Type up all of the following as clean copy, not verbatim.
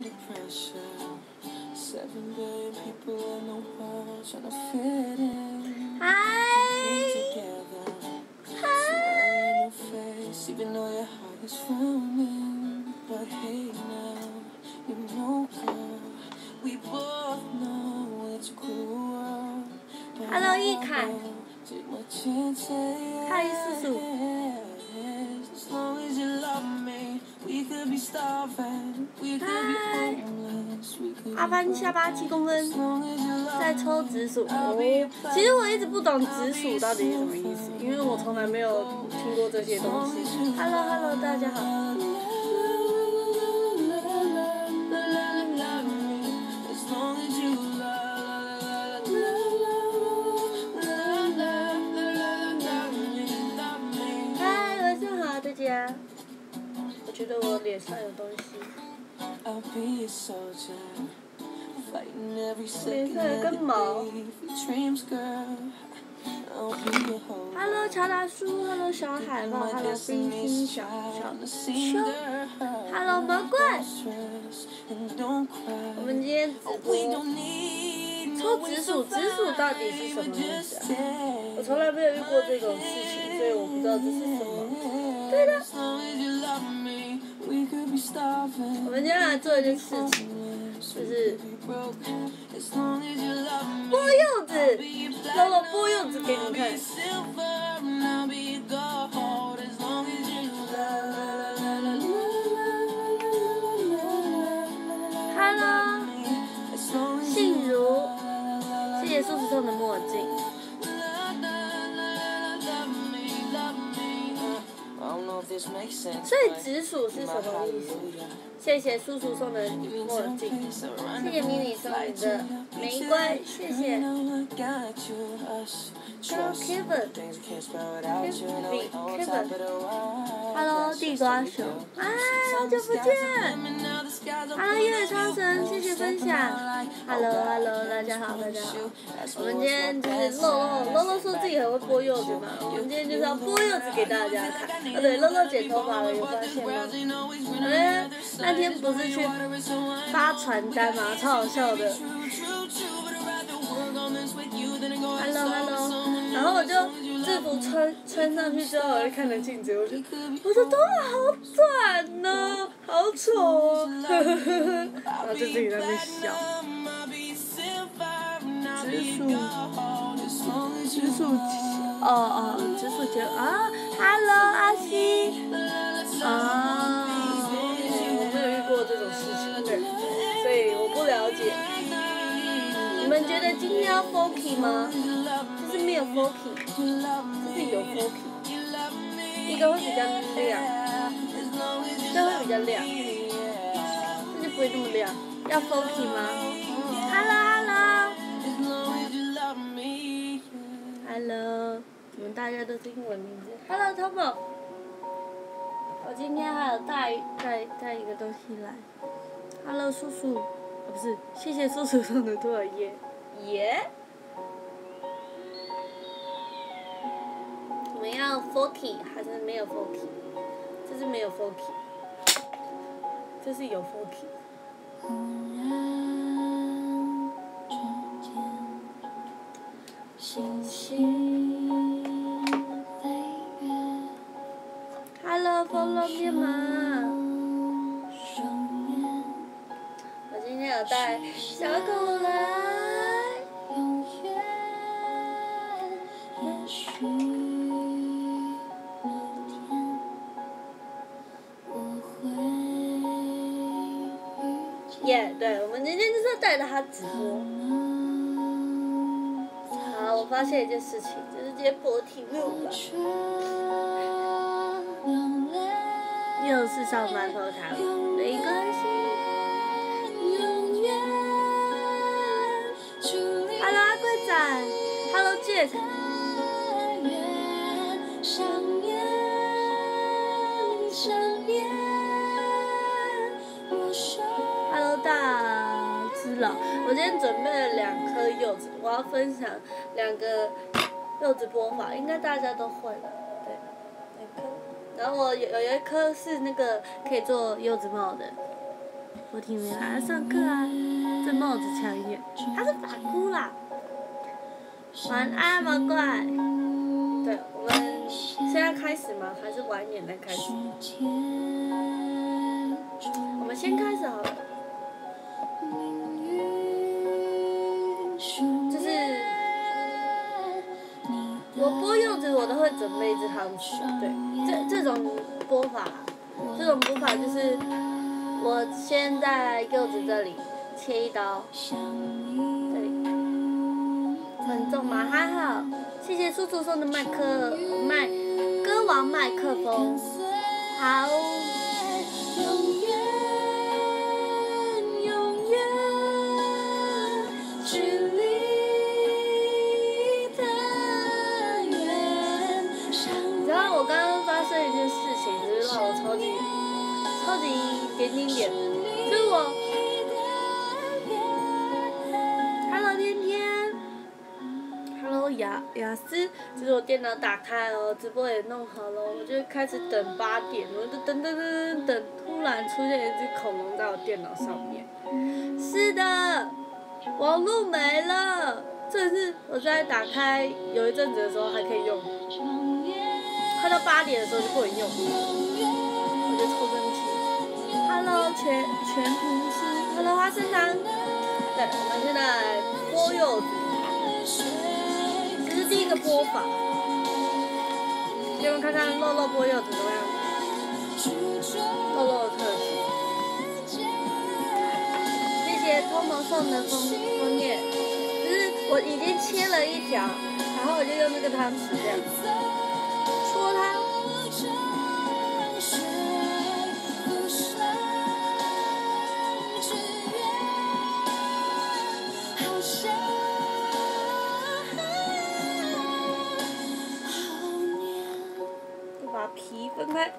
Hello， 易凯。嗨，叔叔。嗨。阿潘下巴7公分，在抽直属。其实我一直不懂直属到底是什么意思，因为我从来没有听过这些东西。Hello， 大家好。我觉得我脸上有东西。脸上有根毛。Hello， 乔达叔 ，Hello， 小海豹 ，Hello， 冰心小秋 ，Hello， 魔怪。我们今天直播抽直属，直属到底是什么意思啊？我从来没有遇过这种事情，所以我不知道这是什么。对的。我们今天来做一件事情，就是剥柚子，让我剥柚子给你们看。Hello， 信如，谢谢叔叔送的墨镜。所以直属是什么意思？谢谢叔叔送的墨镜，谢谢迷你送你的玫瑰，谢谢。Kevin， Hello， 地瓜熊，好久不见。Hello， 叶超神，谢谢分享。Hello， 大家好，大家好。我们今天就是露露说自己很会剥柚子嘛，我们今天就是要剥柚子给大家看。对，露露剪头发了，有发现吗？那天不是去发传单嘛，超好笑的。Hello， 然后我就制服穿上去之后，我就看着镜子，我的头发好短呢，好丑哦，然后就自己在那边笑。直属节啊 ，Hello， 阿西。我没有遇过这种事情，对，所以我不了解。你们觉得今天要 folky 吗？这是没有 folky， 这是有 folky。一个会比较亮，这会比较亮，这就不会那么亮。要 folky 吗 ？Hello， 你们大家都是英文名字。Hello Tomo， 我今天还有带一个东西来。Hello 叔叔。不是，谢谢叔叔送的多少页？我们要 folky 还是没有 folky？ 这是没有 folky， 这是有 folky。Hello， follow me 吗？今天有带小狗来。对，我们今天就是要带着它直播。好，我发现一件事情，就是今天播题没有来。又是上班偷看，没关系。Hello 阿贵仔 ，Hello Jack。Hello 大只佬，我今天准备了2颗柚子，我要分享2个柚子剥法，应该大家都会了，对，2颗。然后我有一颗是那个可以做柚子帽的。 我听没来上课啊，这帽子强一点，他是法姑啦。晚安，宝怪。对，我们现在开始吗？还是晚一点再开始？我们先开始好了。就是我剥柚子，我都会准备一支汤匙。对，这种剥法，就是我先在柚子这里切一刀。对，很重吗？还好，谢谢叔叔送的歌王麦克风。好。超级点，就是我 ，Hello 天天 ，Hello 雅思，就是我电脑打开了，直播也弄好了，我就开始等8点，我就等，突然出现一只恐龙在我电脑上面。是的，网络没了，这是我在打开有一阵子的时候还可以用，快到8点的时候就不能用，我觉得超生气。Hello 全平师 ，Hello 花生糖。对，我们现在剥柚子，这是第一个剥法。给我们看看肉剥柚子怎么样？肉的特写。谢谢托蒙送的枫叶，就是我已经切了一条，然后我就用那个汤匙这样戳它。把皮分开，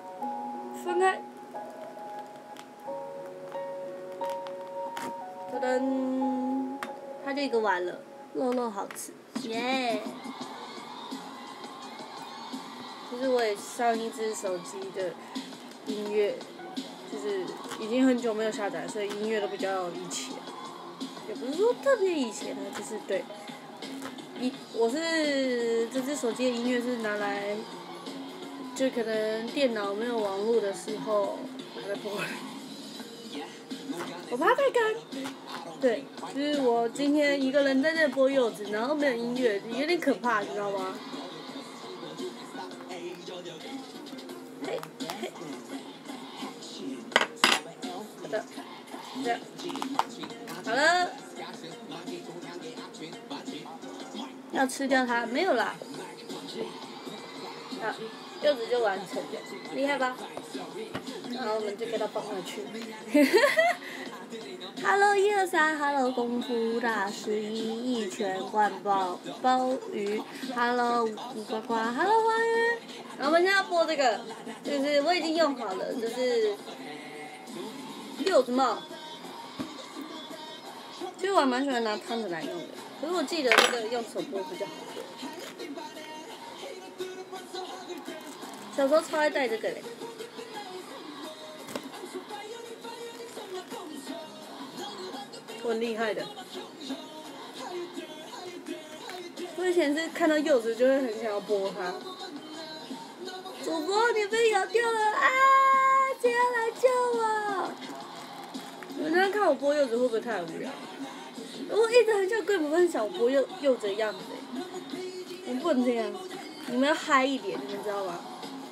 噔噔，它就一个完了，肉好吃，耶！其实我也上一只手机的音乐，就是已经很久没有下载，所以音乐都比较以前，也不是说特别以前的，就是对。我是这只手机的音乐是拿来，就可能电脑没有网络的时候拿来播。我怕太干。对，就是我今天一个人在这剥柚子，然后没有音乐，有点可怕，你知道吗？嘿，好的，这样，好了。要吃掉它没有啦，好，柚子就完成了，厉害吧？然后我们就给它放回去。Hello 123 ，Hello 功夫大师一拳灌爆鲍鱼 ，Hello 五呱呱 ，Hello 花园。然后我们现在要播这个，就是我已经用好了，就是柚子帽。其实我还蛮喜欢拿汤匙来用的。可是我记得这个用手剥比较好做。小时候超爱带这个嘞。我很厉害的。我以前是看到柚子就会很想要剥它。主播，你被咬掉了啊！谁要来救我？你们这样看我剥柚子会不会太无聊？我一直很想跟你们分享我剥柚子的样子，我不能这样，你们要嗨一点，你们知道吗？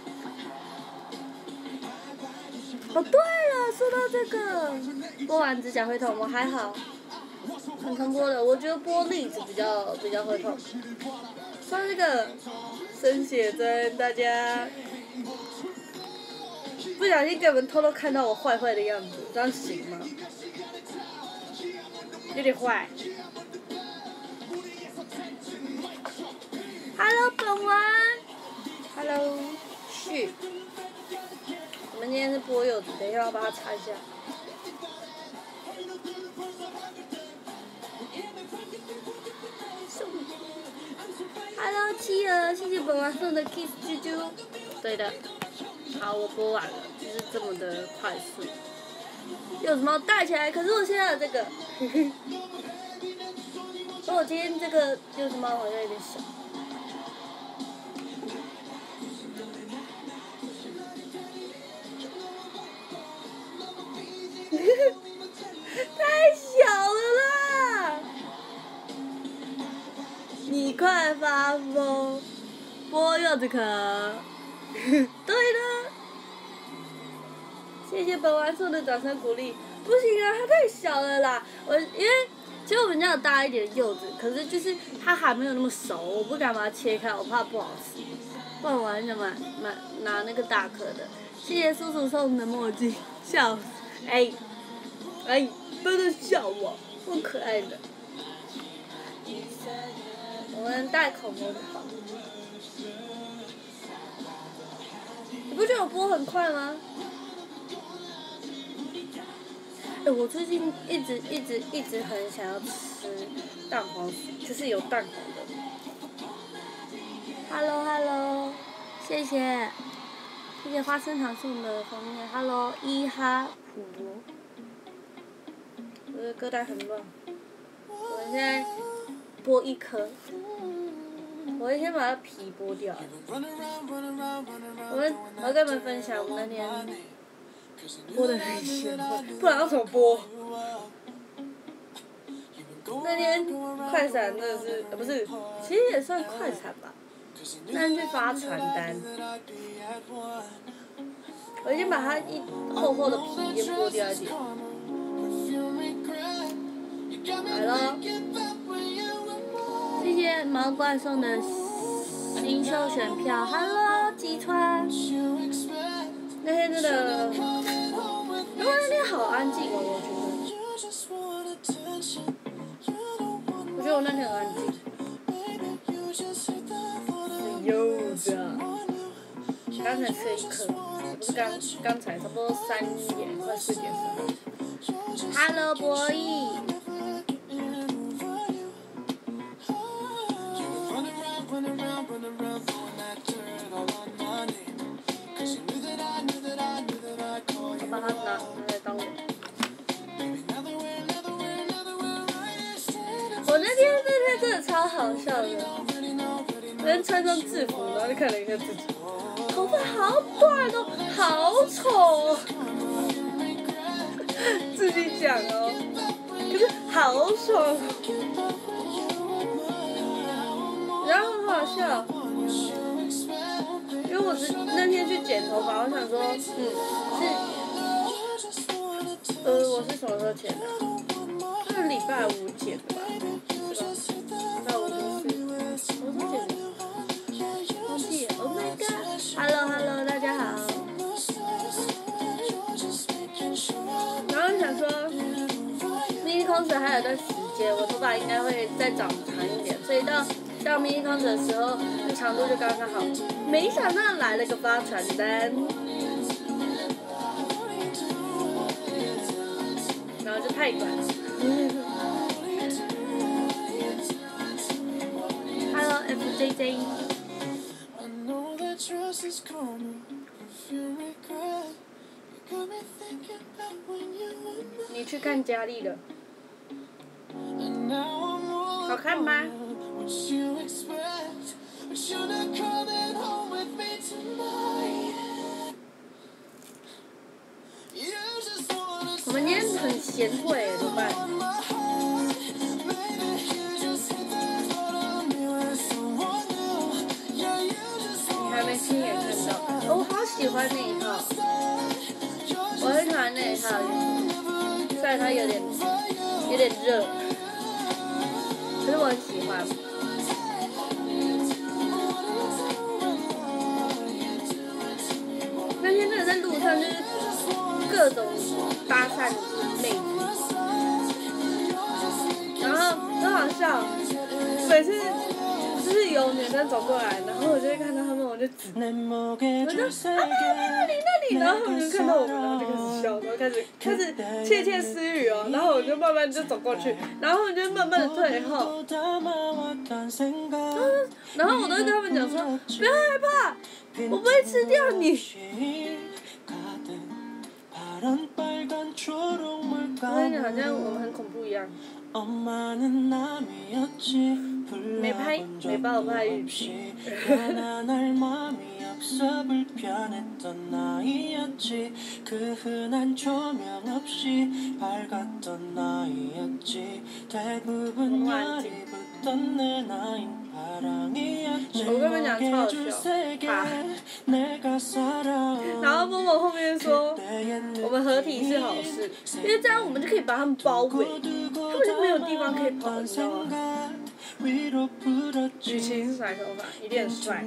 哦，对了，说到这个，剥完指甲会痛，我还好，很常剥的，我觉得剥栗子比较会痛。说到这个生血针，大家不小心给你们偷偷看到我坏的样子，这样行吗？有点坏。Hello 本丸 ，Hello 旭，我们今天是剥柚子，等一下要把它擦一下。Hello 妻儿，谢谢本丸送的 Kiss 啾啾。对的，好，我剥完了，就是这么的快速。 柚子猫戴起来，可是我现在有这个，所以我今天这个柚子猫好像有点小。太小了啦！你快发疯，剥柚子壳。对了，谢谢本丸送的掌声鼓励。不行啊，它太小了啦！因为其实我们家有大一点的柚子，可是就是它还没有那么熟，我不敢把它切开，我怕不好吃。不然我还想拿那个大颗的。谢谢叔叔送的墨镜，笑死！哎，不能笑我，我可爱的。我们戴口红好。你不觉得我播很快吗？我最近一直很想要吃蛋黄酥，就是有蛋黄的。Hello， 谢谢花生糖送的封面。Hello， 伊哈普。我的歌单很乱，我现在剥一颗，我会先把它皮剥掉。我要跟你们分享，我那天剥得很咸，不然要怎么剥？那天快闪真的是，不是，其实也算快闪吧。那天去发传单，我已经把它厚厚的皮先剥掉一点。来咯，谢谢毛怪送的新秀选票 ，Hello 吉川。那天真的，因为那天好安静哦，我觉得我那天很安静。柚子啊，刚才吃了一颗，不是刚才差不多3点快4点时候。Hello 博弈。我把它拿来当我。我那天真的超好笑的，那天穿上制服，然后就看了一下自己，头发好短哦，好丑哦，自己讲哦，可是好爽，然后很好笑，因为那天去剪头发，我想说，我是什么时候剪的？是礼拜五剪的吧？是吧？礼拜五就是什么时候剪的？忘记了 ，Oh my god！Hello， 大家好。然后想说，mini concert 还有段时间，我头发应该会再长长一点，所以到mini concert 的时候，那长度就刚刚好。没想到来了个发传单。然后就太短了。Hello FJJ。你去看佳丽了，好看吗？我们今天很贤惠，怎么办？你还没亲眼看到，我好喜欢那一套，我很喜欢那一套衣服，虽然它有点热，可是我很喜欢。那天真的在路上就是各种搭讪妹子，然后很好笑，每次就是有女生走过来，然后我就会看到他们，我就指，我就那里，然后他们就看到我们，然后就开始笑，然后开始窃窃私语哦，然后我就慢慢就走过去，然后我就慢慢的退后，然后我都会跟他们讲说，不要害怕，我不会吃掉你。 跟你好像我们很恐怖一样。没帮我拍语气。我跟你们讲超好笑，然后默默后面说我们合体是好事，因为这样我们就可以把他们包围，他们就没有地方可以跑，你知道吗？雨晴是甩头发，一定很帅。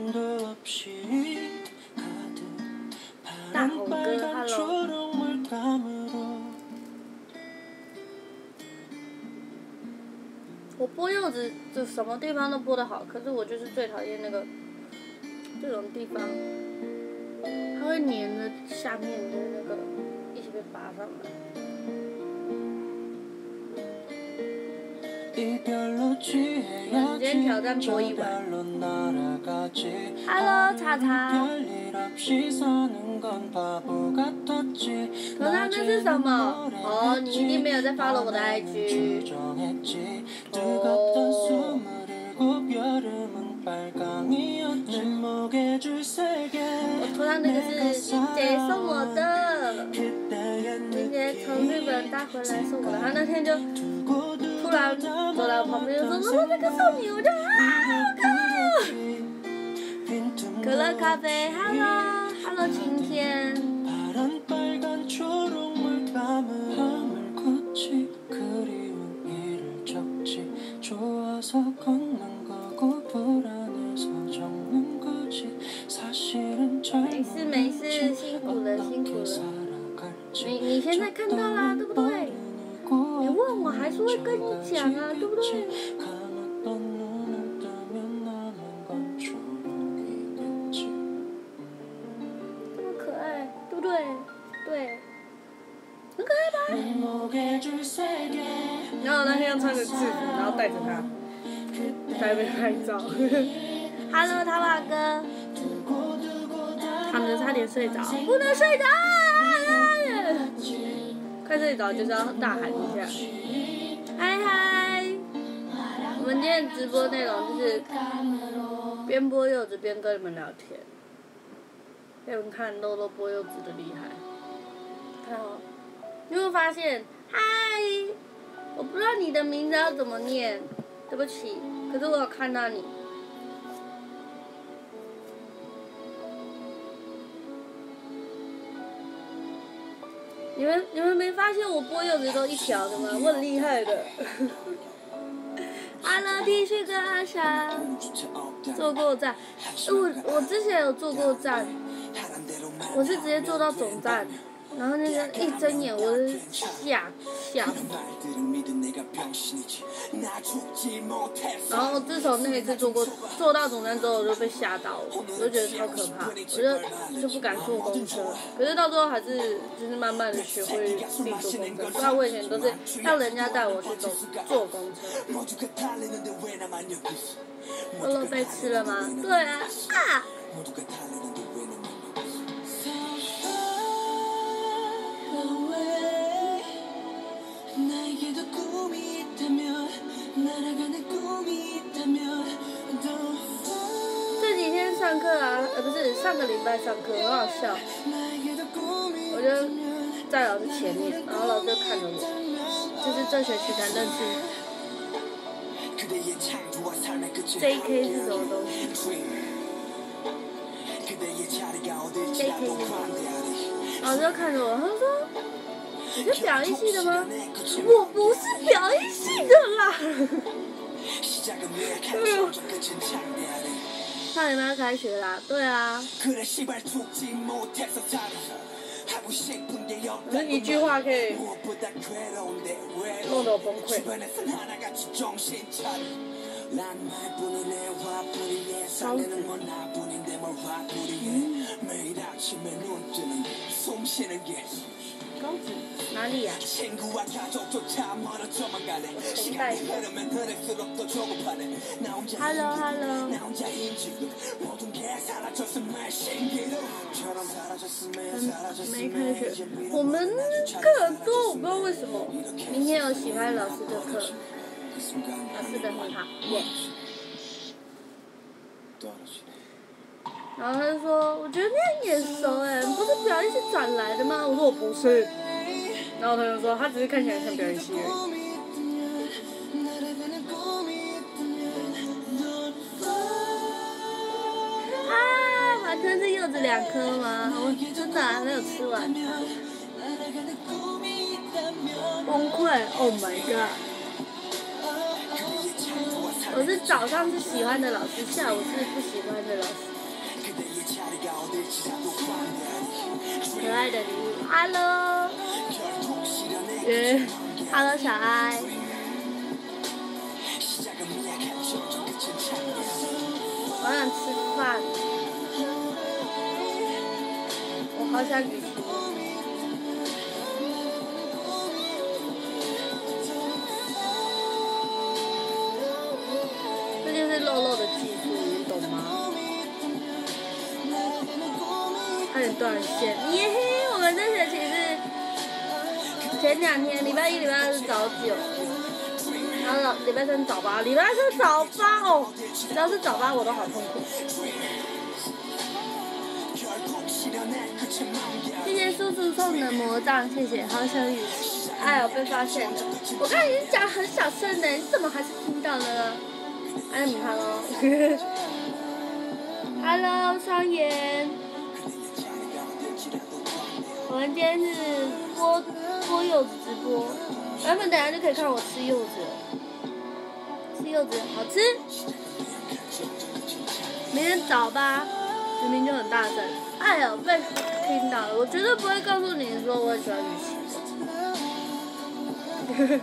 大红哥 ，Hello。我剥柚子就什么地方都剥得好，可是我就是最讨厌那个这种地方，它会粘着下面的那个一起被拔上来。今天挑战剥一碗。Hello， 茶茶。头上那是什么？哦，你一定没有在 follow 我的 IG。哦。我头上那个是林姐送我的，林姐从日本带回来送我的，她那天就突然走到我旁边就说：“妈妈，这个送你。”我就啊，好可爱哦！可乐咖啡 ，Hello， 晴天。没事，辛苦了。你现在看到啦，对不对？你问我还是会跟你讲啊，对不对？这么可爱，对不对？对，很可爱吧？然后那天要穿着制服，然后带着他，在那边拍照。Hello， 他爸哥。躺着差点睡着，不能睡着！快睡着就是要大喊一下。嗨！我们今天直播内容就是边剥柚子边跟你们聊天，给你们看肉肉剥柚子的厉害。看哦，你有没有发现？嗨！我不知道你的名字要怎么念，对不起，可是我有看到你。你们没发现我剥柚子都一条的吗？我很厉害的。Hello T 恤跟阿翔，做过站，我之前有做过站，我是直接做到总站，然后那个一睁眼我是吓然后自从那一次做到总站之后，我就被吓到了，我就觉得超可怕，我就不敢坐公车。可是到最后还是就是慢慢的学会自己坐公车，不然我以前都是让人家带我去坐公车。肉肉被吃了吗？对啊啊！这几天上课啊，不是上个礼拜上课，很好笑。我就在老师前面，然后老师就看着我，就是这学期才认识。JK 是什么东西 ？JK 是什么？老师就看着我，他说：“你是表演系的吗？”我不是表演系的啦。下礼拜要开学啦，对啊。可是一句话可以弄得我崩溃。高子，高子哪里呀？ 带的。Hello， 没开学，我们课很多，我不知道为什么。明天有喜欢老师的课，老师的很好，耶。然后他就说，我觉得你很眼熟哎，不是表演系转来的吗？我说我不是。然后他就说，他只是看起来像表演系而已。晚餐是柚子2颗吗？我真的还没有吃晚餐。崩溃 ！Oh my god！ 我是早上是喜欢的老师，下午是不喜欢的老师。可爱的礼物 ，Hello， Hello 小爱。我想吃饭，我好想旅行。这就是肉肉的技术，你懂吗？差点断线，耶嘿！我们这学期是前2天，礼拜1、礼拜2是早9，然后礼拜3早8，礼拜4早8哦，只要是早8我都好痛苦。谢谢叔叔送的魔杖，谢谢，好想雨琦。哎呦，被发现了！我刚才已经讲很小声的，你怎么还是听到了呢？哎，你看喽。Hello， 双妍。我们今天是播柚子直播，原本等下就可以看我吃柚子了。吃柚子好吃。明天早吧，明明就很大声。哎呦，被听到了，我绝对不会告诉你说我很喜欢雨琦的。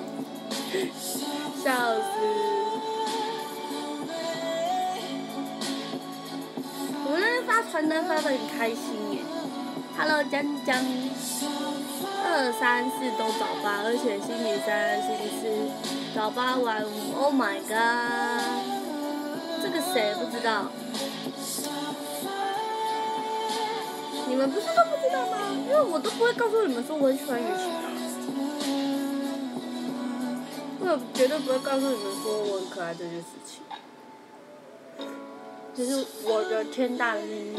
笑死！我们那天发传单发得很开心耶。Hello， 江江。2、3、4都早8，而且星期3、星期4早8晚5 ，Oh my god！ 这个谁不知道？你们不是都不知道吗？因为我都不会告诉你们说我很喜欢雨琦的。我绝对不会告诉你们说我很可爱这件事情。这是我的天大的秘密。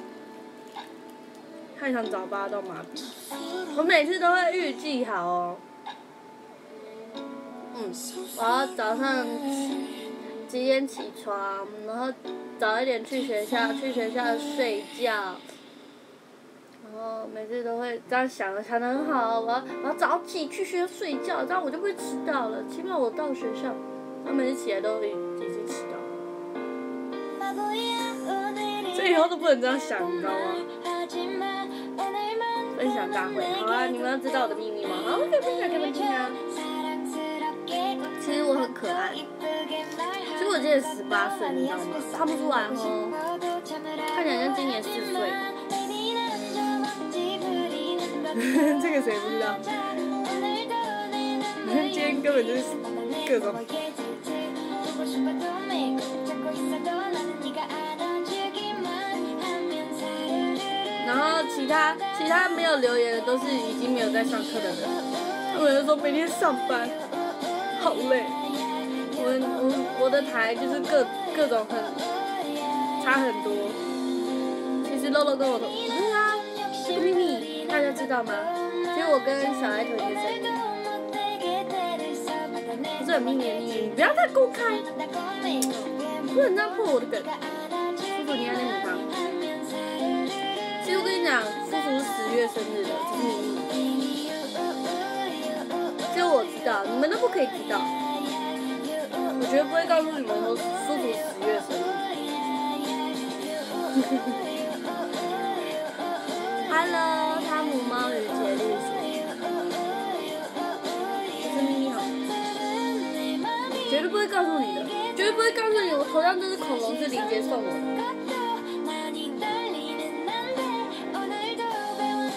太想早8到麻痹，我每次都会预计好哦。我要早上几点起床，然后早一点去学校睡觉，然后每次都会这样想得很好，我要早起去学校睡觉，这样我就不会迟到了。起码我到学校，我每次起来都已经迟到。所以以后都不能这样想，你知道吗？分享大会，好啊！你们要知道我的秘密吗？好，我可以分享给你们听啊。其实我很可爱，其实我今年18岁，你知道吗？看不出来哦，看起来像今年4岁。这个谁不知道？今天根本就是各种。然后其他没有留言的都是已经没有在上课的人，他们就说每天上班好累。我的台就是各种差很多。其实露露跟我同对啊，这个秘密大家知道吗？其实我跟小爱同一个生日，不是很秘密的秘密，不要再公开，不能这样破我的梗。叔叔你要那么胖。其实我跟你讲，叔叔是10月生日的，这是秘密。只有我知道，你们都不可以知道。我绝对不会告诉你们说叔叔10月生日。Hello， 汤姆猫与杰律师。这是秘密好，绝对不会告诉你的，绝对不会告诉你我头上这只恐龙是林杰送我的。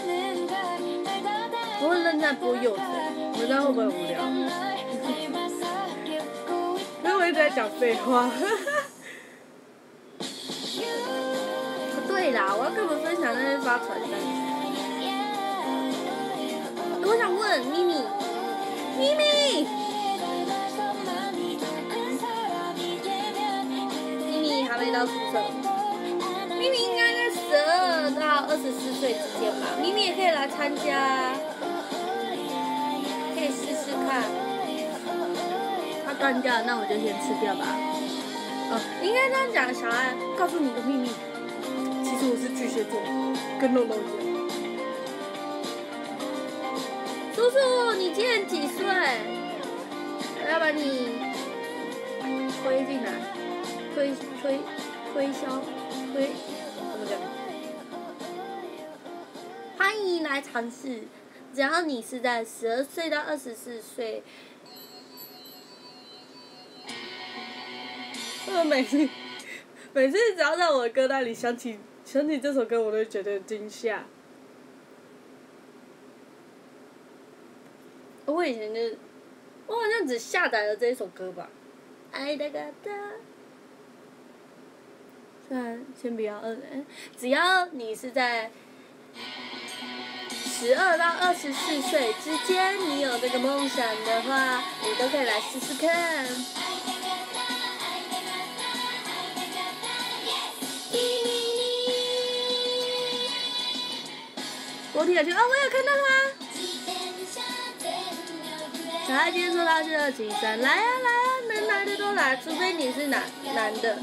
我会认真播柚子，你们知道会不会很无聊？ 在讲废话。对啦，我要跟你们分享那些发传单。我想问咪咪，咪咪，咪咪还没到宿舍。咪咪应该在12到24岁之间吧。咪咪也可以来参加，可以试试看。他断掉，那我就先吃掉吧。哦，应该这样讲，小安，告诉你个秘密，其实我是巨蟹座，跟肉肉一样。叔叔，你今年几岁？我要把你推进来，推销，怎么讲？欢迎来尝试，只要你是在12岁到24岁。每次只要在我的歌单里想起这首歌，我都会觉得惊吓。我以前我好像只下载了这一首歌吧。爱的嘎达。虽然先不要只要你是在12到24岁之间，你有这个梦想的话，你都可以来试试看。我听了就我有看到他。小孩今天说他是2.3，来啊来啊，能来的都来，除非你是男的。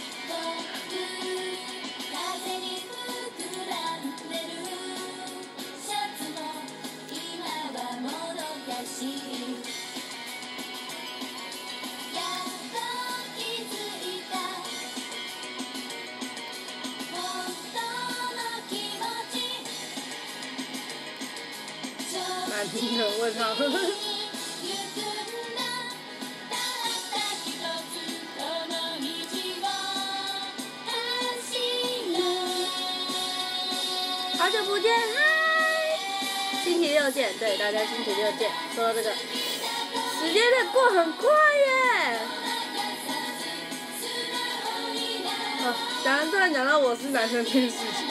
难听的问号。好久不见，嗨！星期六见，对，大家星期六见。说到这个，时间在过很快耶。突然讲到我是男生这件事情。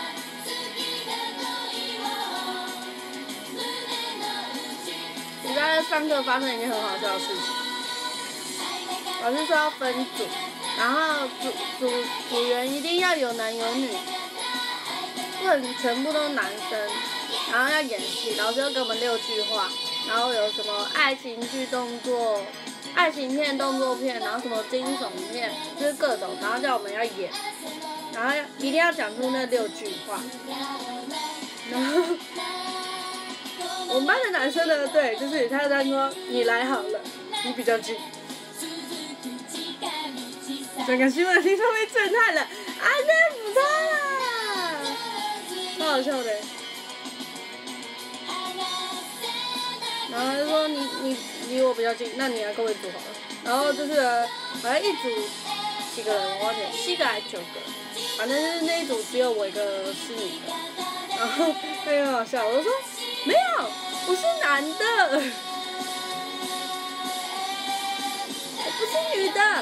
我在上课发生一件很好笑的事情。老师说要分组，然后组员一定要有男有女。不能全部都是男生，然后要演戏，老师又给我们6句话，然后有什么爱情剧、动作、爱情片、动作片，然后什么惊悚片，就是各种，然后叫我们要演，然后一定要讲出那6句话。然后我们班的男生呢，对，就是他说你来好了，你比较近。整个新闻厅都被震撼了，那不错啦，超好笑的。然后他就说你离我比较近，那你来跟我一组好了。然后就是好像一组几个人，我忘记了7个还是9个，反正就是那一组只有我一个是女的。然后他很好笑，我就说没有，我是男的，我不是女的。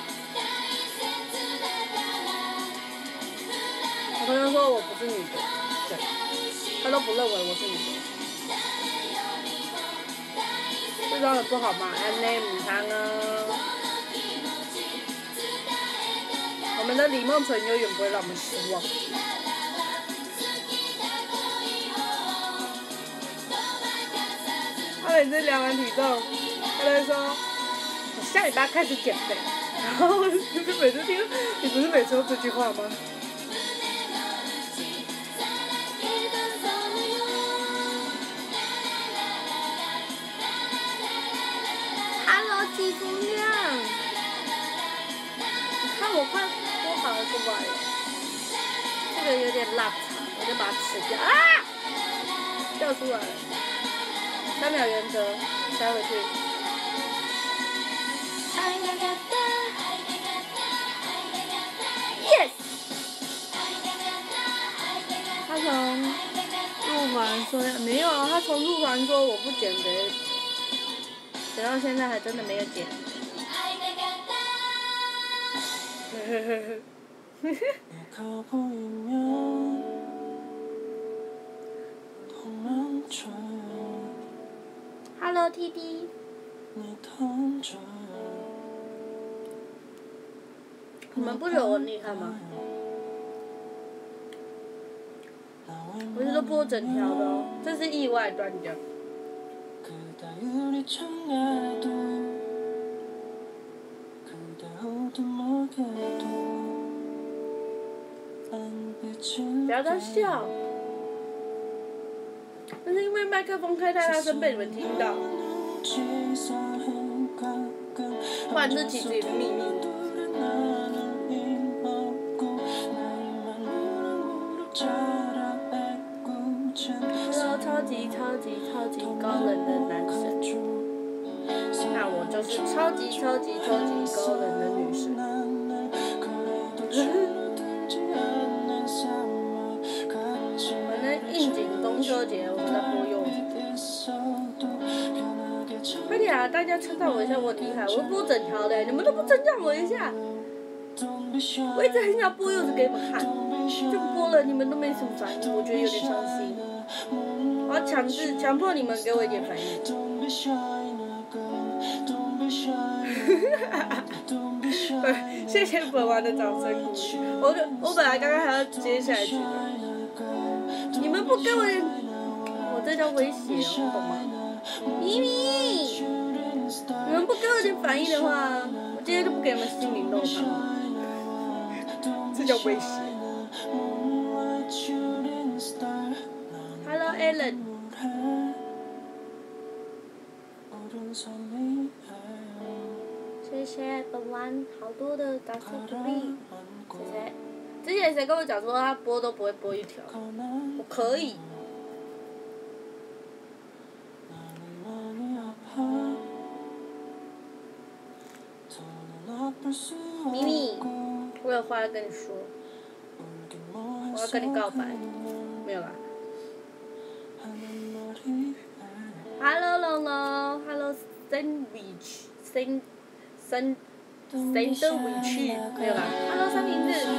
我朋友说我不是女的，对，他都不认为我是女的。这招很不好嘛，安内母汤啊！我们的李梦纯永远不会让我们失望。他每次量完体重，他都会说：“我下礼拜开始减肥。”然后我就每次听，你不是每次都这句话吗？Hello， 季风亮，你看我快播好了出来了，这个有点辣，我就把它吃掉啊！掉出来了，3秒原则，塞回去。Yes。他从入团说没有，他从入团说我不减肥，直到现在还真的没有减。 Hello T D。你们不觉得我很厉害吗？我是都播整条的哦，这是意外断掉。不要再笑，那是因为麦克风开太大声被你们听到，不然这其实也是秘密。Hello， 超级超级超级高冷的男生，那我就是超级超级超级高冷的女生。反正应景中秋节，我们在播柚子。快点啊！大家称赞我一下，我很厉害，我会播整条的，你们都不称赞我一下。我一直很想播柚子给你们看，就播了，你们都没什么反应，我觉得有点伤心。我要强迫你们给我一点反应。谢谢本王的掌声鼓励。我本来刚刚还要接下来去，你们不给我，我这叫威胁哦，懂吗？咪咪，你们不给我点反应的话，我今天就不给你们心灵肉汤。这叫威胁。Hello Alan。谢谢本王好多的掌声鼓励，谢谢。之前谁跟我讲说他播都不会播一条，我可以。咪咪，我有话要跟你说，我要跟你告白，没有啦。Hello 龙龙 ，Hello sandwich，sandwich，没有啦。Hello 三明治。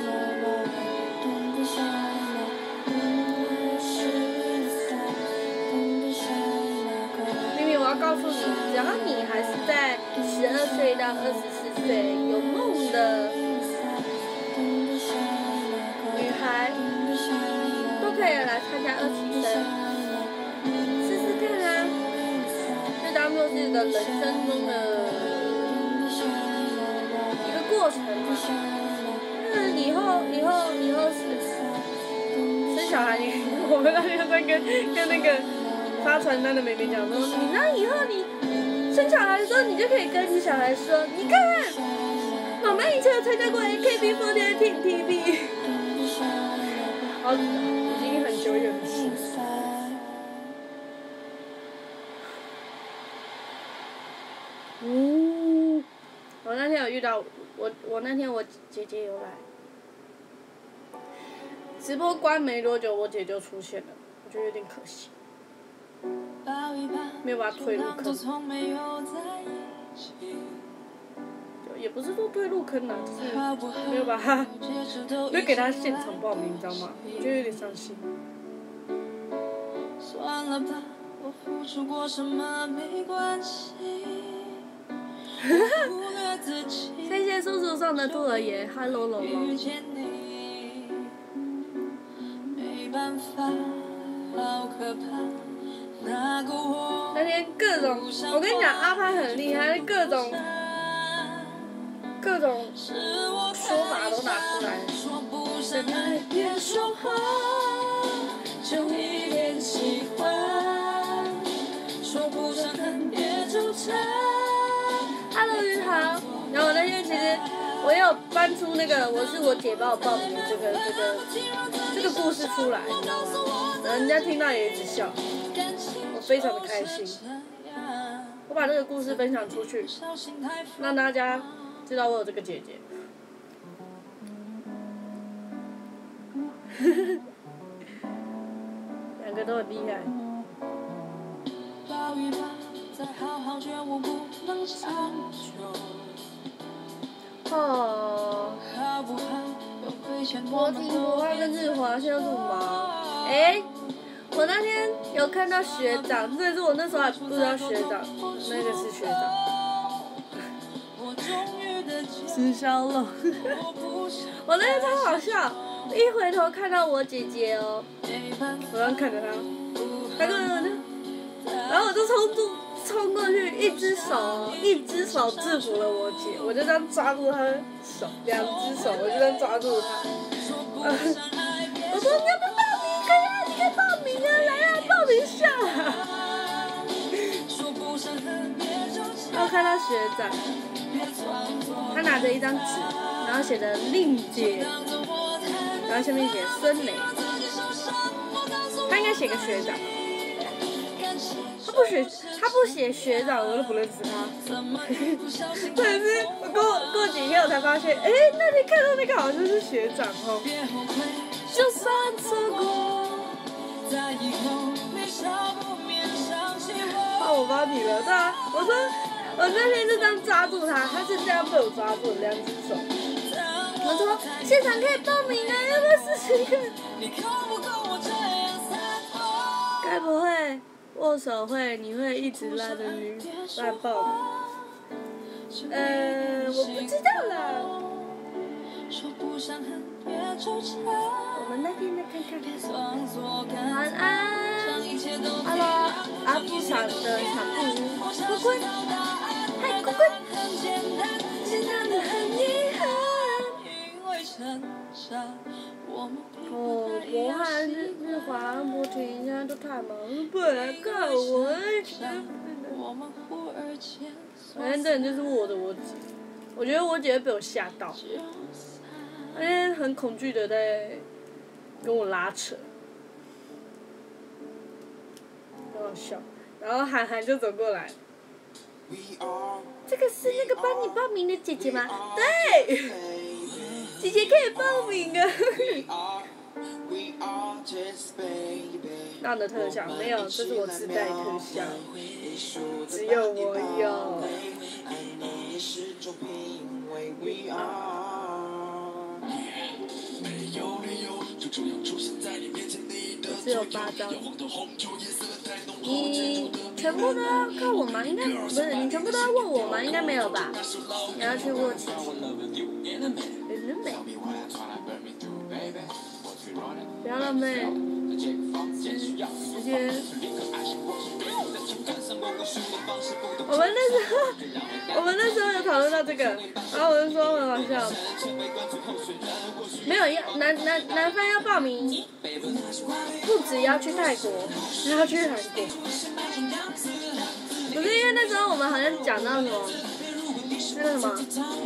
咪咪，我要告诉你，只要你还是在12岁到24岁有梦的女孩，都可以来参加27生，试试看啊！就当做是一个人生中的一个过程嘛。以后生小孩，我们那天在跟那个发传单的妹妹讲说，你那以后你生小孩的时候，你就可以跟你小孩说，你看，妈妈以前有参加过 AKB48 TV。好，已经很久远的事。我那天有遇到我那天我姐姐有来，直播关没多久，我姐就出现了，我觉得有点可惜，没有把她推入坑。也不是说推入坑啦，就是没有把她，没有给她现场报名，你知道吗？我觉得有点伤心。算了吧，我付出过什么没关系。谢谢叔叔送的兔儿爷 ，Hello 龙龙。那天各种，我跟你讲，阿潘很厉害，各种说法都拿出来。真爱别说谎，就一点喜欢，说不上恨别纠缠。Hello 云豪，然后我那天其实我也有搬出那个我是我姐帮我报名这个故事出来，你知道吗？人家听到也一直笑，我非常的开心。我把这个故事分享出去，让大家知道我有这个姐姐。两个都很厉害。哦， 博婷、博翰跟日华现在录吗？我那天有看到学长，这是我那时候还不知道学长，那个是学长。吃烧肉，我那天超好笑，一回头看到我姐姐哦，我刚看着她，她跟我就，然后我就冲过去，一只手制服了我姐，我就这样抓住她的手，两只手我就这样抓住她，我说你要不要报名？可以啊，你可以报名啊，来啊，报名上啊！然后看到学长。他拿着一张纸，然后写着令姐，然后下面写孙磊，他应该写个学长，他不写学长，我都不认识他。但是我过几天我才发现，那天看到那个好像是学长哦。就算错过，我帮你了，对啊，我说。我那天就这样抓住他，他是这样被我抓住的，两只手。我说现场可以报名啊，要不要试试看？该不会握手会你会一直拉着你来报名？我不知道啦。我们那天再看看。晚安。Hello， 阿布厂的小布乌龟。嗨，乖乖。博翰、日华、博婷现在都太忙了，不来看我。反正这人就是我姐，我觉得我姐会被我吓到，她现在很恐惧的在跟我拉扯，很好笑。然后涵涵就走过来。这个是那个帮你报名的姐姐吗？对，姐姐可以报名啊。那的特效没有，这是我自带特效，只有我有。只有8张。你全部都要靠我吗？应该不是，你全部都要问我吗？应该没有吧？你要去问琪琪。不要浪费时间。我们那时候有讨论到这个，然后我就说很好笑。没有男方要报名，不只要去泰国，还要去韩国。不是因为那时候我们好像讲到什么，那个什么，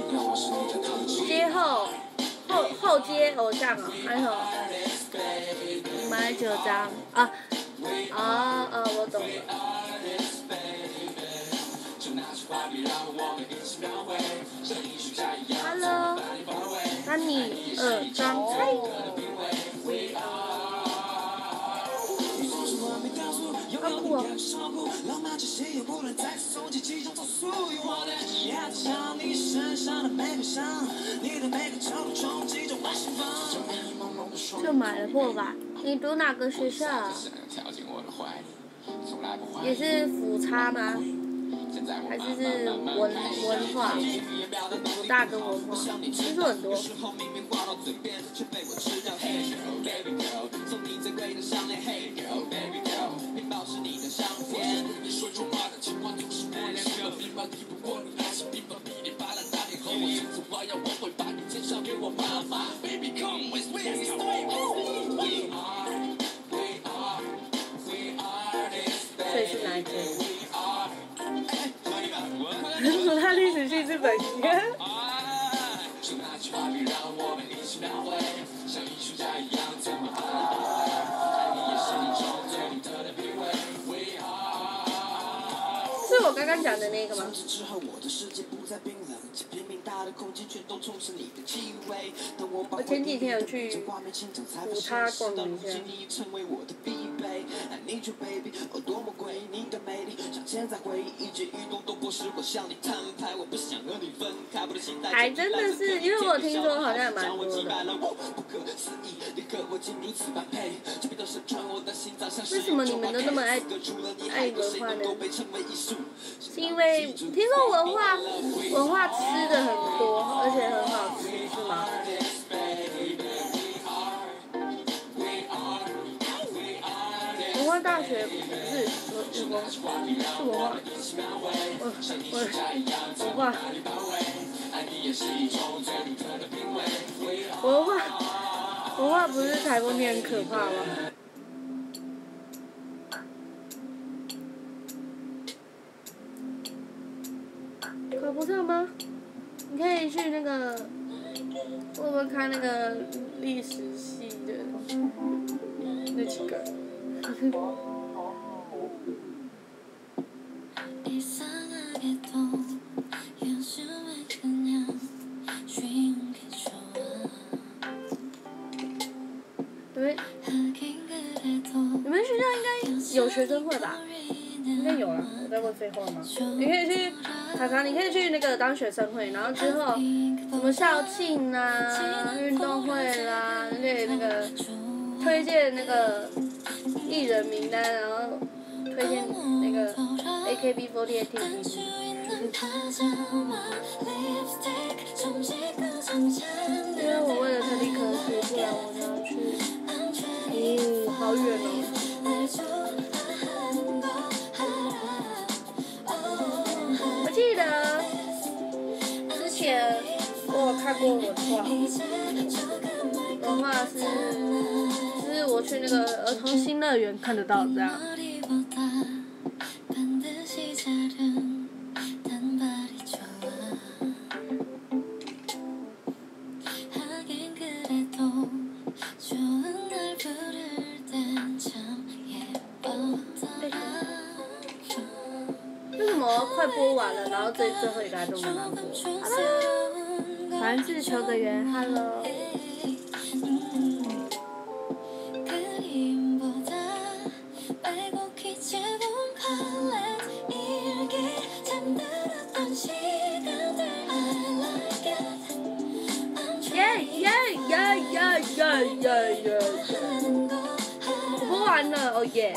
后街偶像啊，还有什么，买9张啊，我懂了。Hello， 那你2张开。好酷哦！就买了破吧。你读哪个学校啊？也是辅差吗？还是文化？福大跟文化，听说很多。所以是哪一间？福大历史系是本科。是我刚刚讲的那个吗？我前几天有去补他逛了一下。还真的是，因为我听说好像也蛮多的。为什么你们都那么爱文化呢？是因为听说文化吃的很多，而且很好吃，是吗？文化大学不是文化，文化不是台风天很可怕吗？考不上吗？你可以去那个，我们看那个历史系的那几个。你们学校应该有学生会吧？应该有啦，我在问废话吗？你可以去，你可以去那个当学生会，然后之后什么校庆啊、运动会啦，那个推荐那个艺人名单，然后推荐那个 AKB48 TP。因为我为了特地科系，不然我就要去，好远哦。我记得之前我有看过文化是我去那个儿童新乐园看得到这样。为什么快播完了，然后最后一个还这么难播 ？Hello， 凡是求个缘 ，Hello。耶！播完了，哦耶！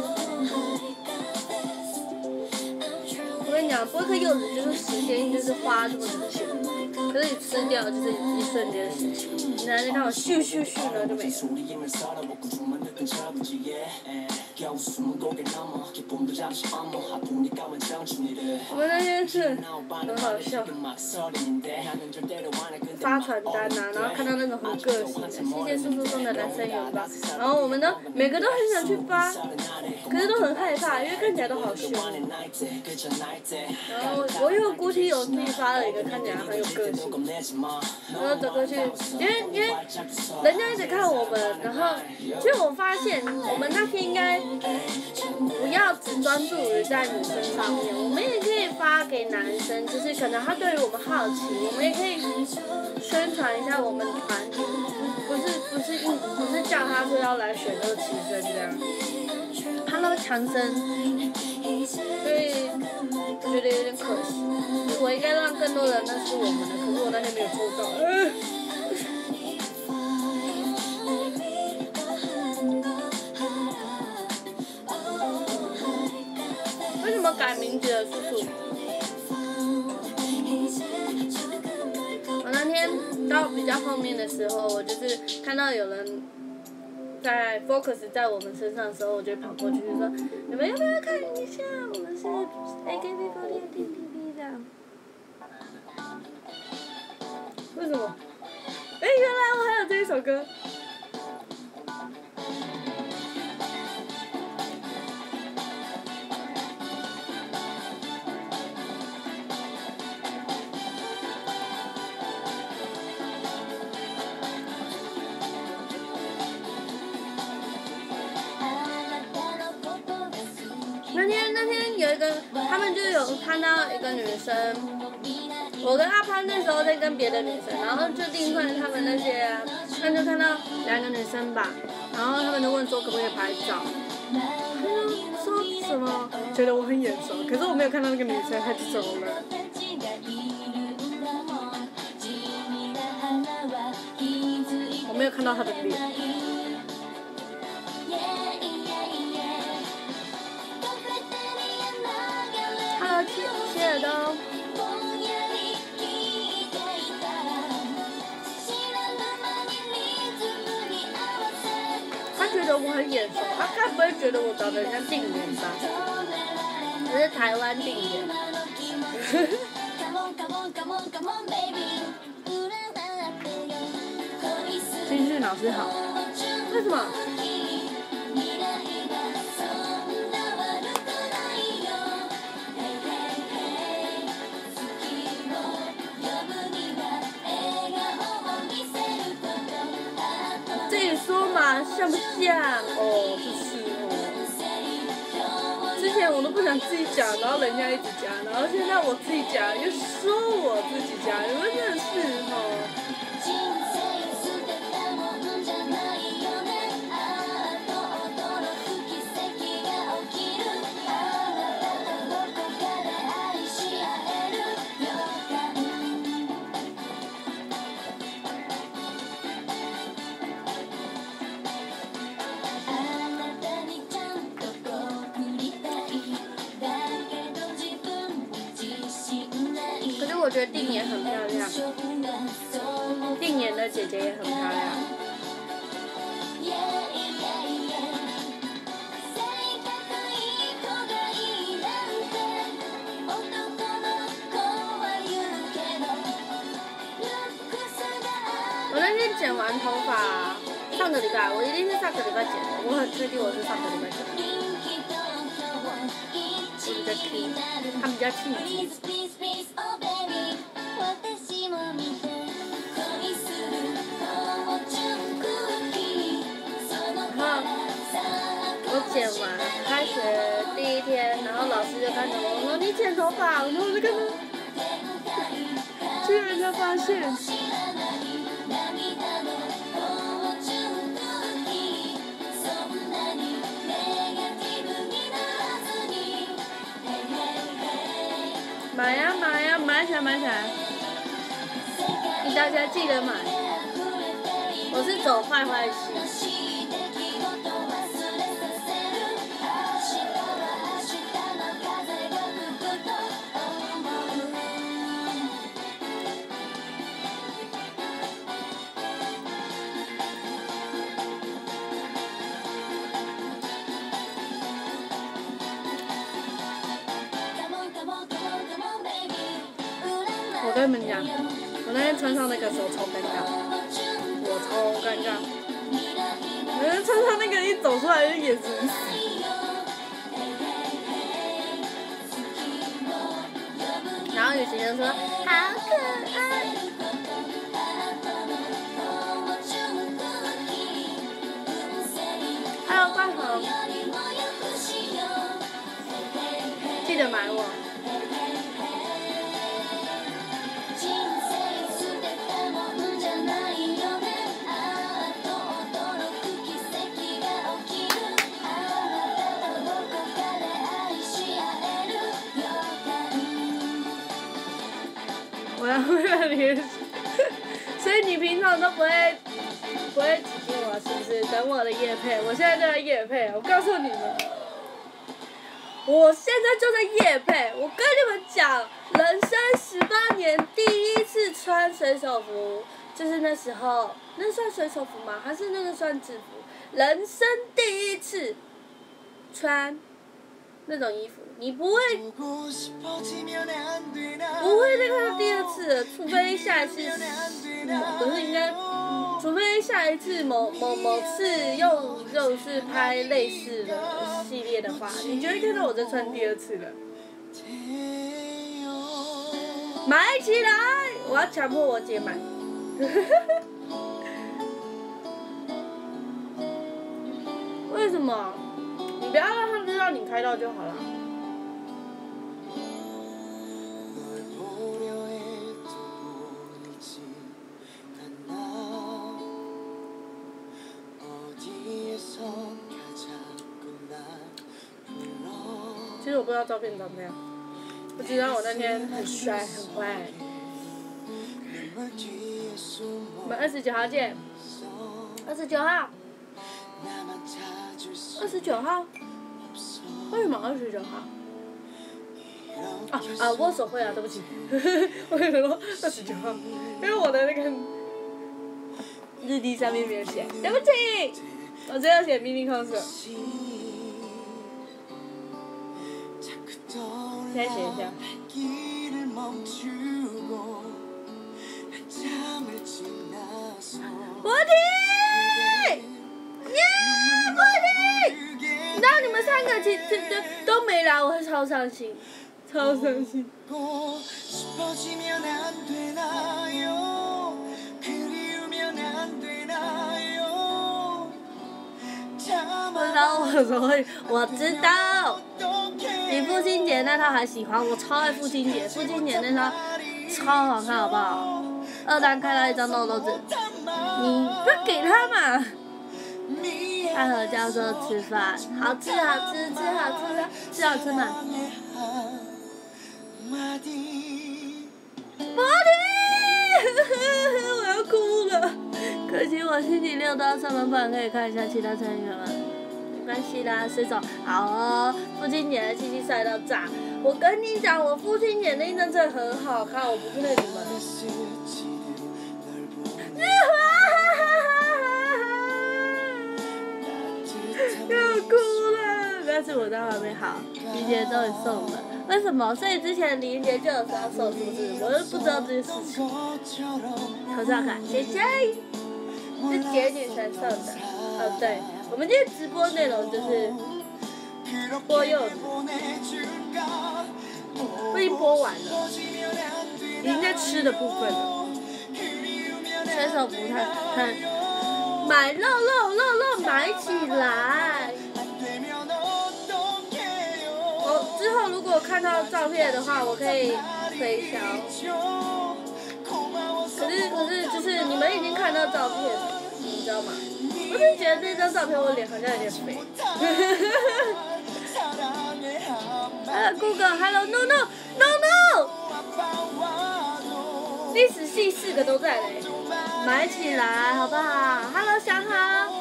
我跟你讲，剥一颗柚子就是时间，就是花这么多钱，可是你吃掉就是一瞬间的事情。你来看我咻咻咻呢就没了。我们那天是很好笑，发传单啊，然后看到那种很个性的，谢谢叔叔送的男生拥抱，然后我们呢每个都很想去发，可是都很害怕，因为看起来都好凶。然后我又鼓起勇气发了一个看起来很有个性，然后走过去，因为人家一直看我们，然后其实我发现我们那天应该不要只专注于在女生上面，我们也可以发给男生，就是可能他对于我们好奇，我们也可以宣传一下我们团，不是叫他说要来选27生这样。Hello 强生，所以我觉得有点可惜，我应该让更多人认识我们的，可是我那天没有抽到。为什么改名字了，叔叔？我那天到比较后面的时候，我就是看到有人在 focus 在我们身上的时候，我就跑过去就说：“你们要不要看一下？我们是 AKB48 TP 这样。”为什么？原来我还有这一首歌。那天有一他们就有看到一个女生，我跟阿潘那时候在跟别的女生，然后就另外他们那些、啊，他就看到2个女生吧，然后他们就问说可不可以拍照，他就说什么觉得我很眼熟，可是我没有看到那个女生，她就走了。我没有看到她的脸。Hello， 切尔东。他觉得我很眼熟，他该不会觉得我长得像定妍吧？我是台湾定妍。军训老师好。为什么？自己说嘛，像不像？哦，就是哦。之前我都不想自己讲，然后人家一直讲，然后现在我自己讲，又说我自己讲，你们真的是哦。我觉得定妍很漂亮，定妍的姐姐也很漂亮。我那天剪完头发，上个礼拜，我一定是上个礼拜剪的，我很确定我是上个礼拜剪的。我比较轻，他比较气质。我剪完，开学第1天，然后老师就看着我说：“你剪头发。”然后我就看到，居然他发现。买呀买呀，买起来买起来！大家记得买。我是走坏坏系。我跟你们讲，我那天穿上那个时候超尴尬，我超尴尬。我那天穿上那个一走出来就眼神死。然后雨晴就说好可爱。Hello， 冠宏，记得买我。我要为了你，所以你平常都不会指定我是不是？等我的业配，我现在就在业配，我告诉你们，我现在就在业配，我跟你们讲，人生18年第一次穿水手服，就是那时候，那算水手服吗？还是那个算制服？人生第一次穿那种衣服。你不会再看到第二次了，除非下一次，不是应该，除非下一次某次又是拍类似的系列的话，你就会看到我再穿第2次了。买起来！我要强迫我姐买。为什么？你不要让他知道你开到就好了。 不知道照片长怎样。我知道我那天很帅很坏。我们29号见。29号。29号。为什么29号？握手会啊，对不起。我跟你说29号，因为我的那个日历上面没有写，对不起。我只有写秘密控诉。再写一下。博婷，耶，博婷！你知道你们3个其实都没来，我会超伤心，超伤心。我知道，你父亲节那套还喜欢，我超爱父亲节，父亲节那套超好看，好不好？2单看到一张痘痘子，你就给他嘛。他和教授吃饭，好吃好吃，吃好吃，吃好吃嘛。博婷，我要哭了。可惜我星期6都要上班，不然可以看一下其他成员们。没关系啦，水手好哦。父亲节的气息帅到炸！我跟你讲，我父亲节那一张真的很好看，我不骗你们。要哭了，但是我在旁边好，李姐终于送了。为什么？所以之前李姐就有说要送，是不是？我都不知道这件事情。好好看，谢谢。是姐女神送的。对，我们今天直播内容就是播柚子，我已经播完了，已经在吃的部分了。水手不太看，买肉买起来。之后如果看到照片的话，我可以推销。可是就是你们已经看到照片了，你知道吗？我就觉得这张照片我脸好像有点肥。Google，Hello No， 历史系4个都在嘞，买起来好不好 ？Hello 香好。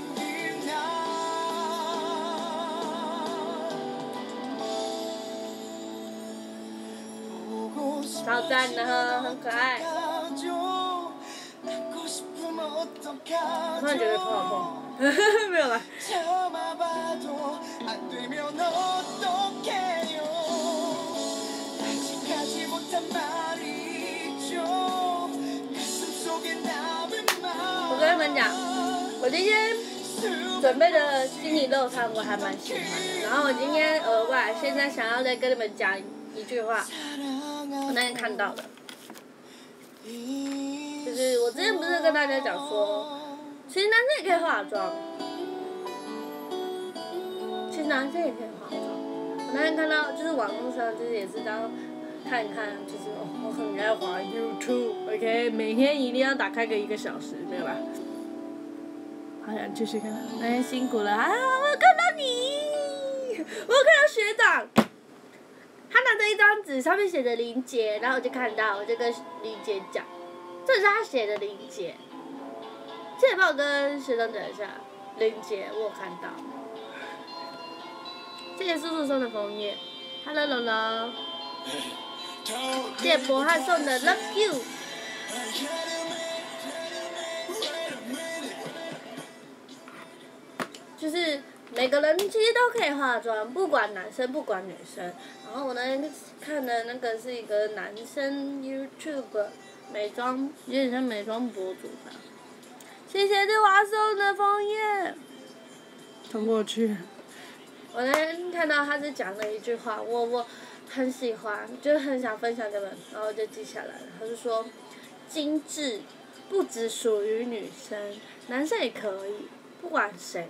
超赞的，很可爱。我突然觉得头好痛，没有啦。我跟你们讲，我今天准备的心理肉汤我还蛮喜欢的，然后我今天额外现在想要再跟你们讲一句话，我那天看到的，就是我之前不是跟大家讲说，其实男生也可以化妆，其实男生也可以化妆。我那天看到就是网络上就是也是这样看一看，就是我很爱滑 YouTube，OK， 每天一定要打开个1个小时，没有啦。好想继续看，那天辛苦了啊！我看到你，我看到学长。他拿着一张纸，上面写着林杰，然后我就看到，我就跟林杰讲，这是他写的林杰。现在帮我跟学长讲一下，林杰我有看到。谢谢叔叔送的枫叶 ，Hello 龙龙。谢谢博翰送的 Love You。就是每个人其实都可以化妆，不管男生不管女生。然后我那天看的那个是一个男生 YouTube 美妆，有点像美妆博主吧。谢谢对娃送的枫叶。冲过去。我那天看到他是讲了一句话，我很喜欢，就是很想分享给你们，然后我就记下来了。他是说，精致不只属于女生，男生也可以，不管谁。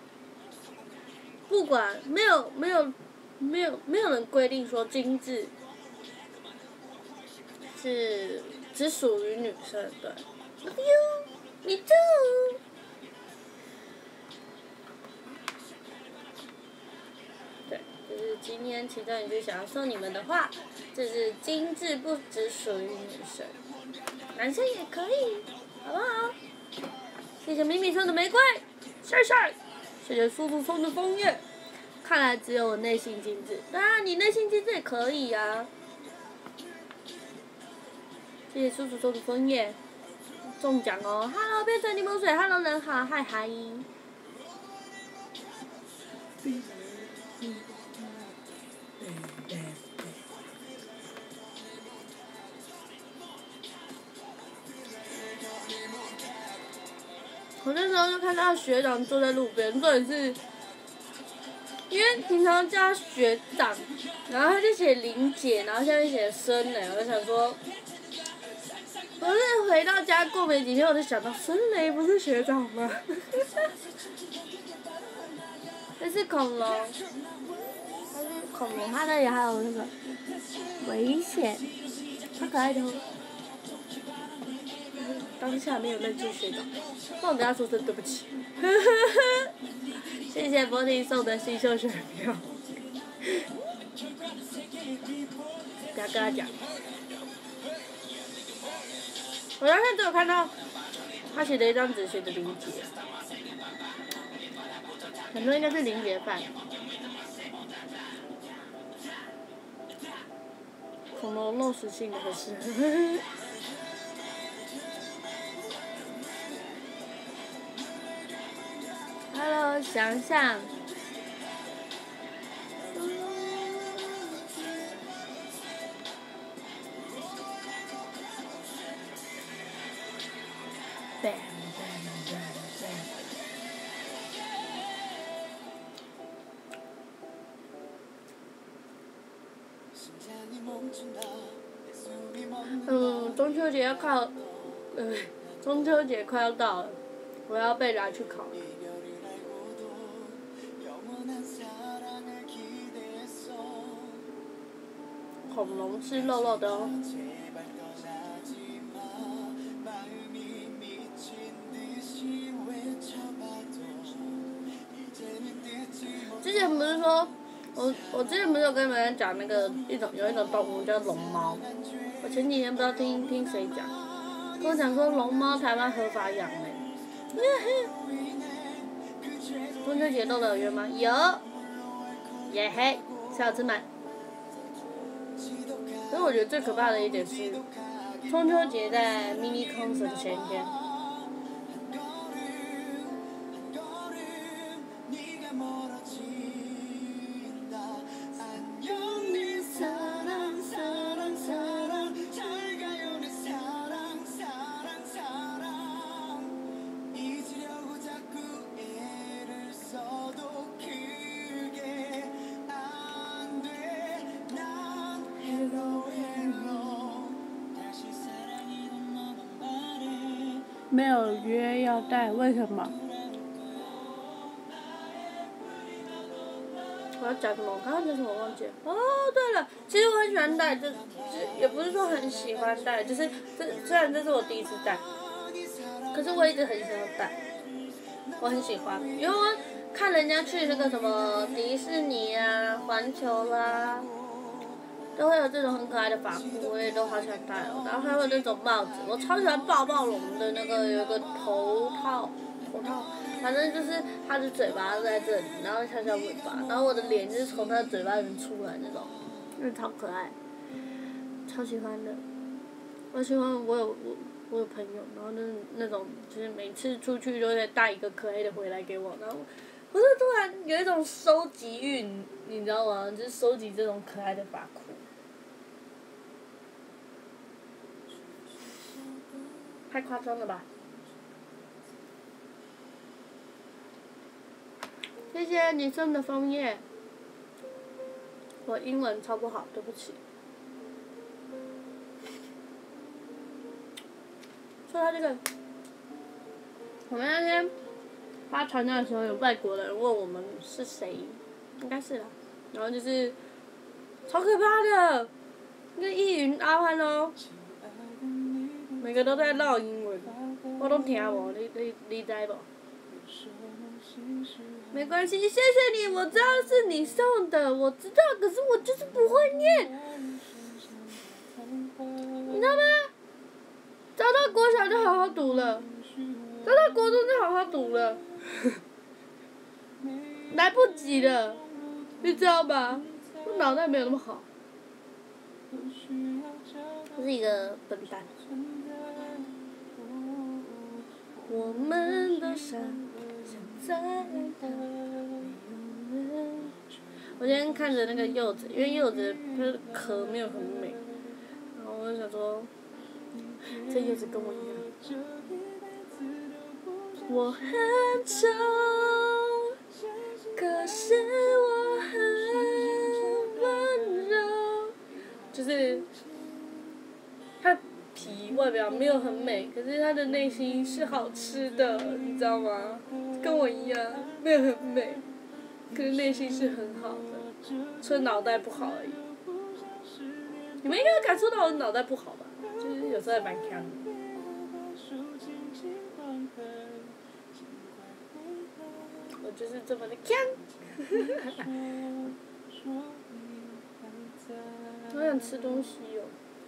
不管没有人规定说精致是只属于女生，对。Love you, me too。对，就是今天其中一句想要送你们的话，就是精致不只属于女生，男生也可以，好不好？谢谢咪咪送的玫瑰，谢谢，谢谢叔叔送的枫叶。看来只有我内心精致，当然你内心精致也可以啊。谢谢叔叔送的枫叶，中奖哦 ！Hello， 变成柠檬水 ，Hello 人好，嗨嗨。我那时候就看到学长坐在路边，重点是，因为平常叫他学长，然后他就写林姐，然后下面写孙磊，我就想说，我是回到家过没几天，我就想到孙磊不是学长吗？那是恐龙，它是恐龙，它那里还有那个危险，超可爱的哦。当下没有认出学长，那我跟他说声对不起。谢谢波提送的新秀选票。不要跟他讲。我当时只有看到他写的一张纸，写的林杰，很多应该是林杰范。恐龙肉食性的还是？Hello， 想想。中秋节要靠，中秋节快要到了，我要被拿去烤。恐龙是肉肉的哦。之前不是说，我之前不是有跟你们讲那个有一种动物叫龙猫，我前几天不知道听谁讲，跟我讲说龙猫台湾合法养嘞。中秋节豆豆有约吗？有。耶嘿，小吃满。可是我觉得最可怕的一点是，中秋节在 mini concert 前一天。没有约要带，为什么？我要讲什么？我刚刚讲什么忘记了。哦，对了，其实我很喜欢带，也不是说很喜欢带，就是虽然这是我第一次带，可是我一直很想要带，我很喜欢，因为我看人家去那个什么迪士尼啊、环球啦。都会有这种很可爱的发箍，我也都好想戴哦。然后还有那种帽子，我超喜欢抱抱龙的那个有一个头套，反正就是它的嘴巴在这里，然后小尾巴，然后我的脸就是从它的嘴巴里面出来那种，超可爱，超喜欢的。我喜欢我有朋友，然后那种就是每次出去都会带一个可爱的回来给我，然后我就突然有一种收集欲，你知道吗？就是收集这种可爱的发箍。太夸张了吧！谢谢你送的枫叶。我英文超不好，对不起。说到这个，我们那天发传单的时候，有外国人问我们是谁，应该是啦。然后就是超可怕的，那个易云阿潘哦。每个都在唠英文，我都听无，你知无？ 没关系，谢谢你，我知道是你送的，我知道，可是我就是不会念，你知道吗？找到国小就好好读了，找到国中就好好读了，来不及了，你知道吗？我脑袋没有那么好，我是一个笨蛋。我们都想在的我今天看着那个柚子，因为柚子它的壳没有很美，然后我就想说，这柚子跟我一样。我很丑，可是我很温柔。就是它皮外表没有很美，可是它的内心是好吃的，你知道吗？跟我一样，没有很美，可是内心是很好的，所以脑袋不好而已。你们应该感受到我脑袋不好吧？就是有时候还蛮强的。我就是这么的强。我想吃东西哦。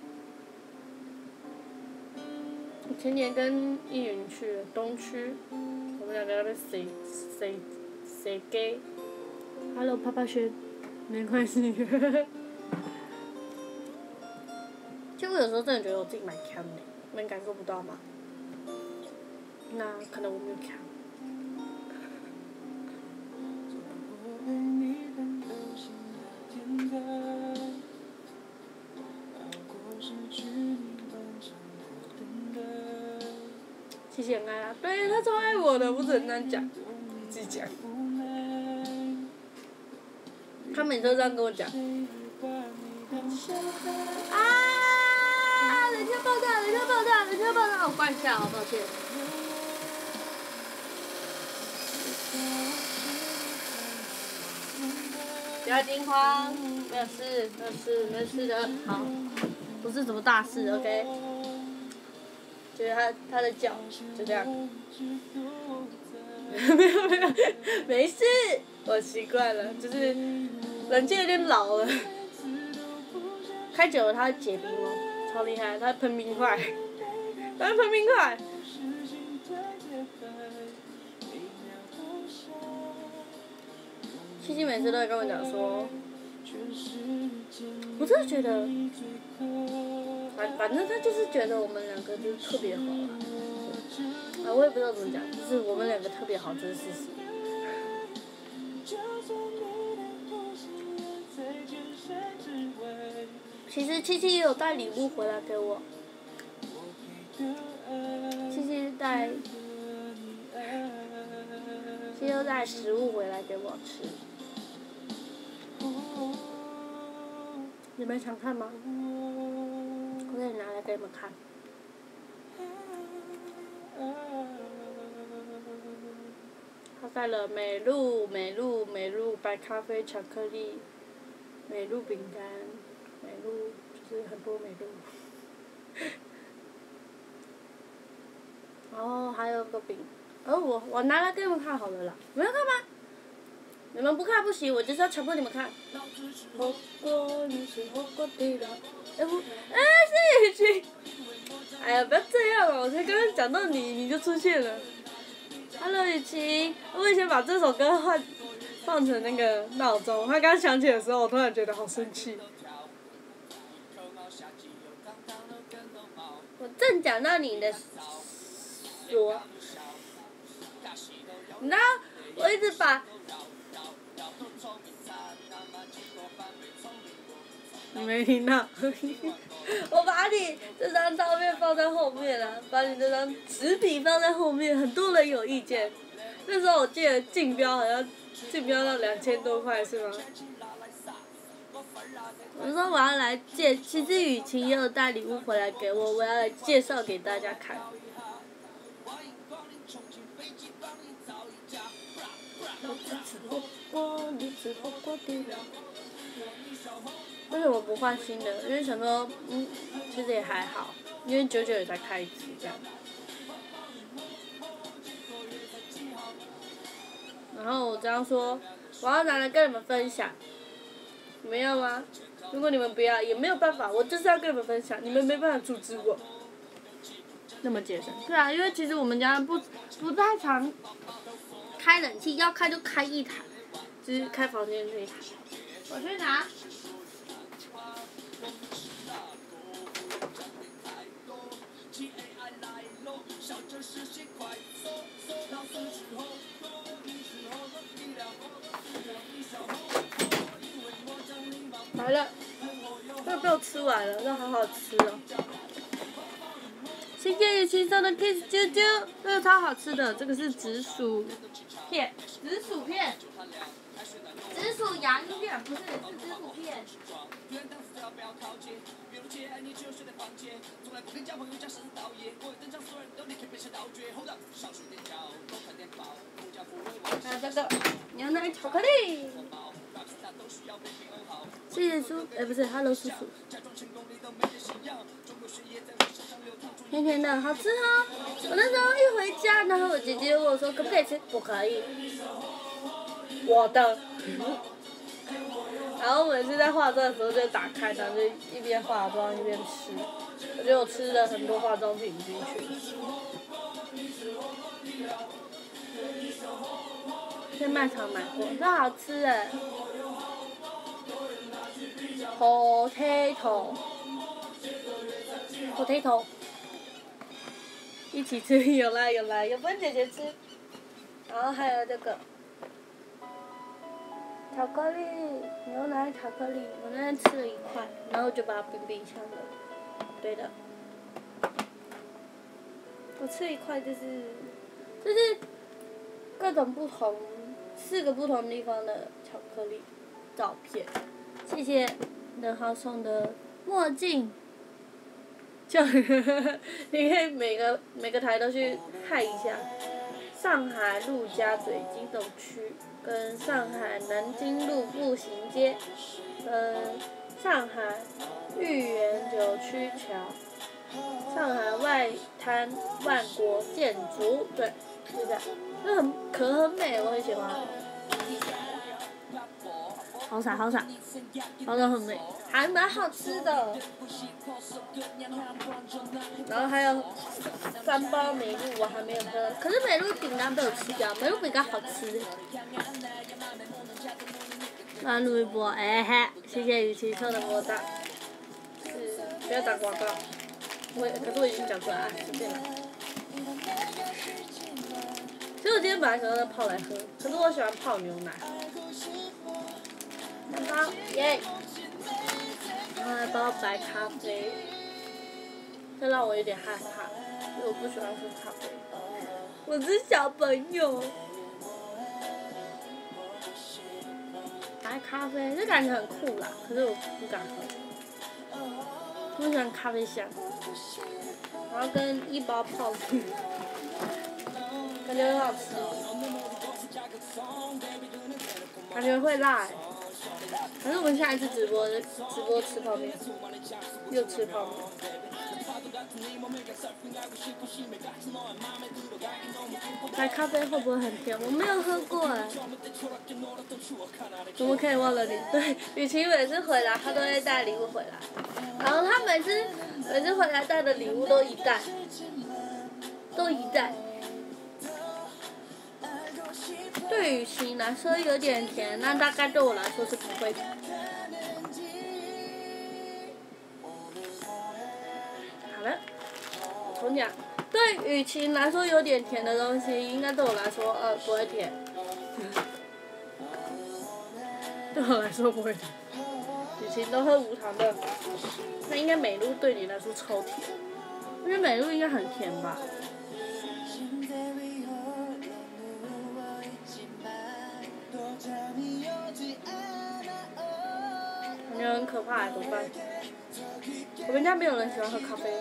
我前年跟依云去了东区，我们两个在那边谁 gay。Hello， 啪啪轩，没关系。其实我有时候真的觉得我自己蛮强的，你们感受不到吗？那可能我没有强。谢谢爱啊，对他超爱我的，我只能这样讲，自己讲。他每次都这样跟我讲。啊！人家爆炸，人家爆炸，人家爆炸！我关一下，抱歉。不要惊慌，没有事，没有事，没事的，好，不是什么大事 ，OK。就是他的脚，就这样。没有，没事，我习惯了，就是冷气有点老了。开久了它会结冰哦，超厉害，它喷冰块，它会喷冰块。七七每次都会跟我讲说，我真的觉得，反正他就是觉得我们两个就是特别好啊，我也不知道怎么讲，就是我们两个特别好，这是事实。其实七七也有带礼物回来给我，七七又带食物回来给我吃。你们想看吗？我可以拿来给你们看。他带了美露白咖啡巧克力，美露饼干，美露就是很多美露。然后还有个饼，我拿来给你们看好了啦，你们要看吗？你们不看不行，我就是要强迫你们看。火锅，你是火锅底料。是雨晴。哎呀，不要这样哦！我才刚刚讲到你就出现了。Hello， 雨晴，我以前把这首歌放成那个闹钟，他刚响起的时候，我突然觉得好生气。我正讲到你的说，你知道，我一直把。你没听到？我把你这张照片放在后面了，把你这张纸笔放在后面，很多人有意见。那时候我记得竞标好像竞标到2000多块是吗？我说我要来其实雨晴也有带礼物回来给我，我要来介绍给大家看。我只吃火锅，你吃火锅底料。为什么不换新的？因为想说，其实也还好，因为久久也才开一次这样。 然后我这样说，我要拿来跟你们分享，你们要吗？如果你们不要，也没有办法，我就是要跟你们分享，你们没办法阻止我。那么节省。对啊，因为其实我们家不太常开冷气，要开就开一台，就是开房间这一台。我去拿。来了，这个被我吃完了，这好好吃哦。新鲜鱼青送的 Kiss 啾啾，这个超好吃的，这个是紫薯片，紫薯片，紫薯洋芋片，不是，是紫薯片。还有这个牛奶巧克力。谢谢叔，不是 ，Hello 叔叔。甜甜的，好吃哦！我那时候一回家，然后我姐姐问我说可不可以吃，不可以。我的。然后每次在化妆的时候就打开它，就一边化妆一边吃。我觉得我吃了很多化妆品进去。在卖场买过，这好吃哎。potato，一起吃，有啦，有分姐姐吃。然后还有这个巧克力，牛奶巧克力，我那天吃了一块，然后就把它冰箱了。对的，我吃了一块就是各种不同4个不同地方的巧克力照片。谢谢任浩送的墨镜。就你可以每个台都去看一下，上海陆家嘴金斗区，跟上海南京路步行街，上海豫园9区桥，上海外滩万国建筑，对，就这样，就很美，我很喜欢。好傻，包装很美，还蛮好吃的。然后还有3包美露，我还没有喝，可是美露饼干被我吃掉，美露饼干好吃。乱录一波，嘿，谢谢雨琦送的魔杖。不要打广告。可是我已经讲出来了，随便了。其实我今天本来想要泡来喝，可是我喜欢泡牛奶。3包，耶！然后还包白咖啡，这让我有点害怕，因为我不喜欢喝咖啡。我是小朋友。白咖啡，这感觉很酷啦，可是我不敢喝。我喜欢咖啡香，然后跟1包泡芙，感觉很好吃，感觉会辣欸。可是我们下一次直播吃泡面，又吃泡面。白咖啡会不会很甜？我没有喝过哎。怎么可以忘了你？对，雨琦每次回来，他都会带礼物回来，然后他每次回来带的礼物都一袋。对雨琦来说有点甜，那大概对我来说是不会甜。好了，重讲。对雨琦来说有点甜的东西，应该对我来说不会甜。对我来说不会甜。雨琦都喝无糖的，那应该美露对你来说超甜，因为美露应该很甜吧。感觉很可怕，怎么办？我们家没有人喜欢喝咖啡。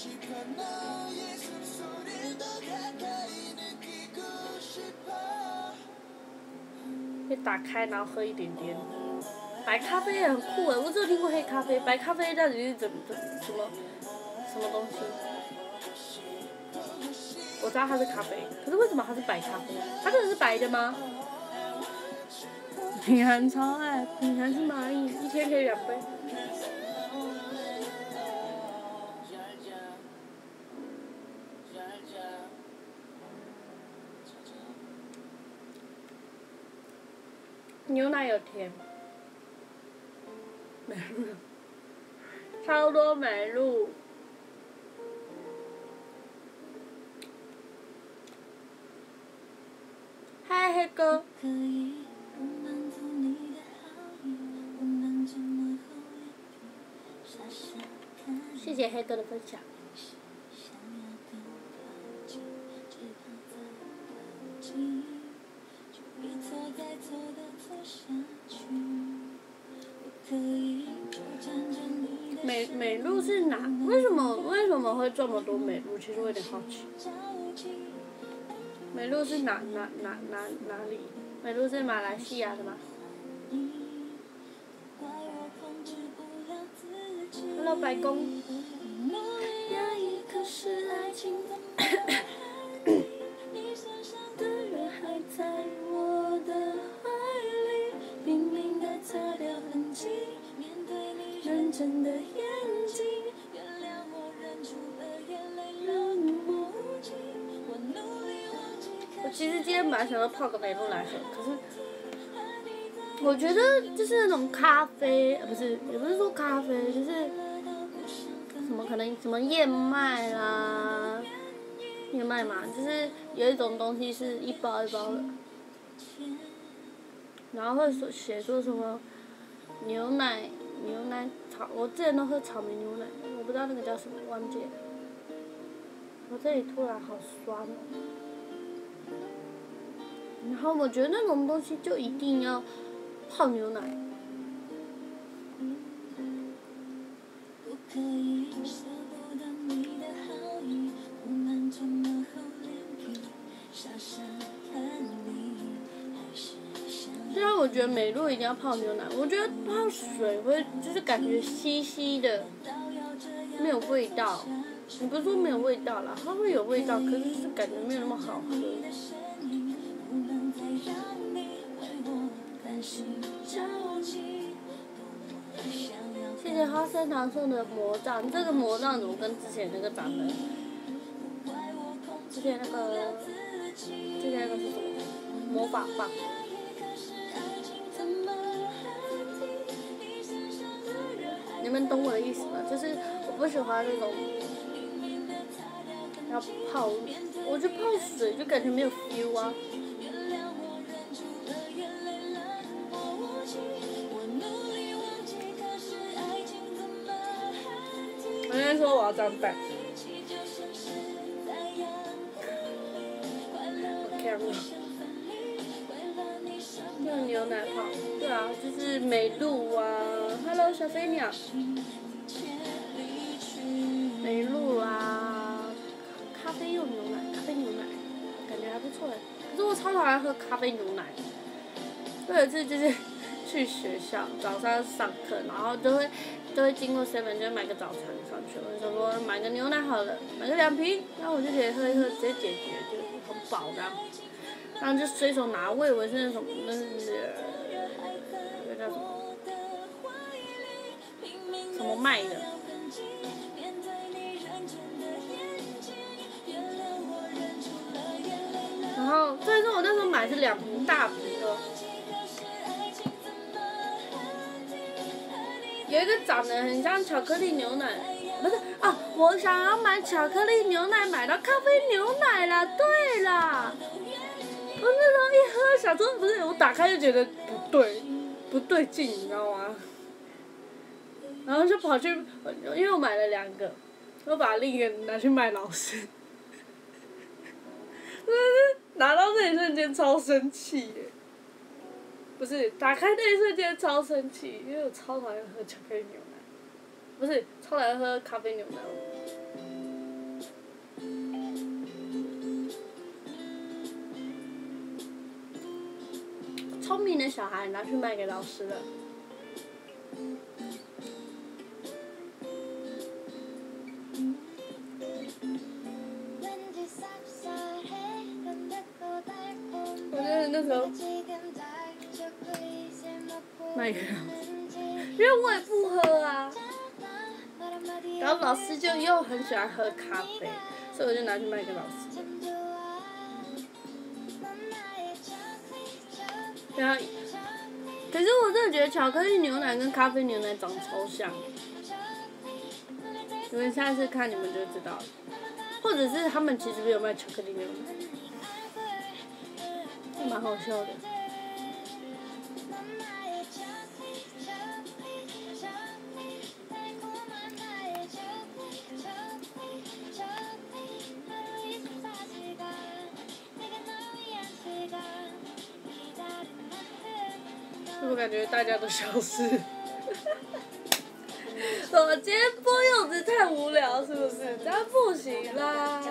可以打开，然后喝一点点。白咖啡也很酷哎，我只有听过黑咖啡，白咖啡到底是什么东西？我知道它是咖啡，可是为什么它是白咖啡？它真的是白的吗？ 品涵超爱，品涵是蚂蚁，一天可以2杯。牛奶有甜，美露，超多美露。嗨，黑哥。谢谢黑哥的分享。美露是哪？为什么会这么多美露？其实我有点好奇。美露是哪里？美露是马来西亚的吗 ？Hello， 白宫。认真的眼睛，原谅我忍住了眼泪，让我无尽。我其实今天本来想要泡个美露来喝，可是我觉得就是那种咖啡，也不是说咖啡，就是什么可能什么燕麦啦，燕麦嘛，就是有一种东西是一包一包的，然后会写说什么牛奶我之前都喝草莓牛奶，我不知道那个叫什么，忘记了。我这里突然好酸哦。然后我觉得那种东西就一定要泡牛奶。虽然我觉得美露一定要泡牛奶，我觉得泡水会就是感觉稀稀的，没有味道。你不是说没有味道啦，它会有味道，可是感觉没有那么好喝。谢谢花生糖送的魔杖，这个魔杖怎么跟之前那个长得？之前那个是什么？魔法棒。你们懂我的意思吗？就是我不喜欢那种要泡，我就泡水就感觉没有 feel 啊。我今天说我要这样带。用牛奶泡，对啊，就是美露啊 ，Hello 小飞鸟，美露啊，咖啡用牛奶，感觉还不错哎。可是我超讨厌喝咖啡牛奶。我有一次就是去学校早上上课，然后都会经过 7-Eleven 就会买个早餐上去，我就想说买个牛奶好了，买个2瓶，然后我就可以喝一喝，直接解决，就很饱这样。然后就随手拿，我以为是那种那个叫什么什么麦的。然后所以说我那时候买是2瓶大瓶的。有一个长得很像巧克力牛奶，不是啊，我想要买巧克力牛奶，买到咖啡牛奶了，对啦。我那时候一喝，想说不是，我打开就觉得不对劲，你知道吗？然后就跑去，因为我买了2个，我把另一个拿去卖老师。真的是拿到那一瞬间超生气耶！不是，打开那一瞬间超生气，因为我超讨厌喝巧克力牛奶，不是，超讨厌喝咖啡牛奶。聪明的小孩拿去卖给老师了。我觉得那时候卖给老师，因为我也不喝啊。然后老师就又很喜欢喝咖啡，所以我就拿去卖给老师。然后，可是我真的觉得巧克力牛奶跟咖啡牛奶长超像，你们下次看你们就知道了。或者是他们其实没有卖巧克力牛奶，蛮好笑的。我感觉大家都消失。我今天播柚子太无聊，是不是？这样不行啦。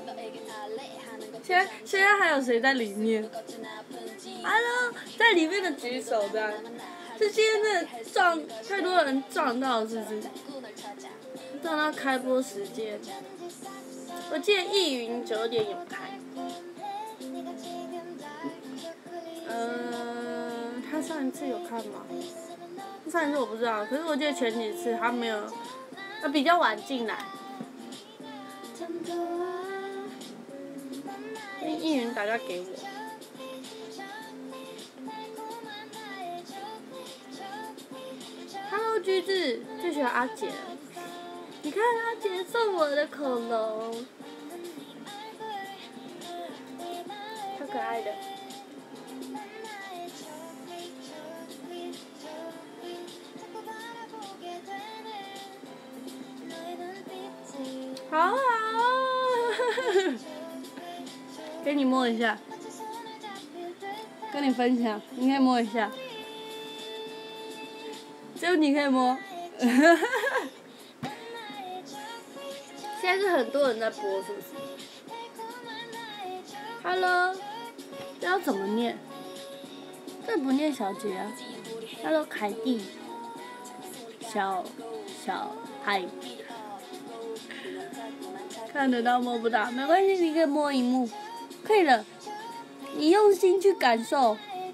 现在还有谁在里面 ？Hello， 在里面的举手这样。是今天真的撞太多人撞到，是不是？撞到开播时间。我记得易云9点有开。他上一次有看吗？上一次我不知道，可是我记得前几次他没有，他比较晚进来。易云打电话给我。Hello， 橘子，最喜欢阿姐了。你看阿姐送我的恐龙，超可爱的。好好给你摸一下，跟你分享，你可以摸一下，只有你可以摸。现在是很多人在播，是不是 ？Hello， 这要怎么念？这不念小杰啊。Hello， 凯蒂，小嗨。看得到摸不到，没关系，你可以摸荧幕，可以的。你用心去感受，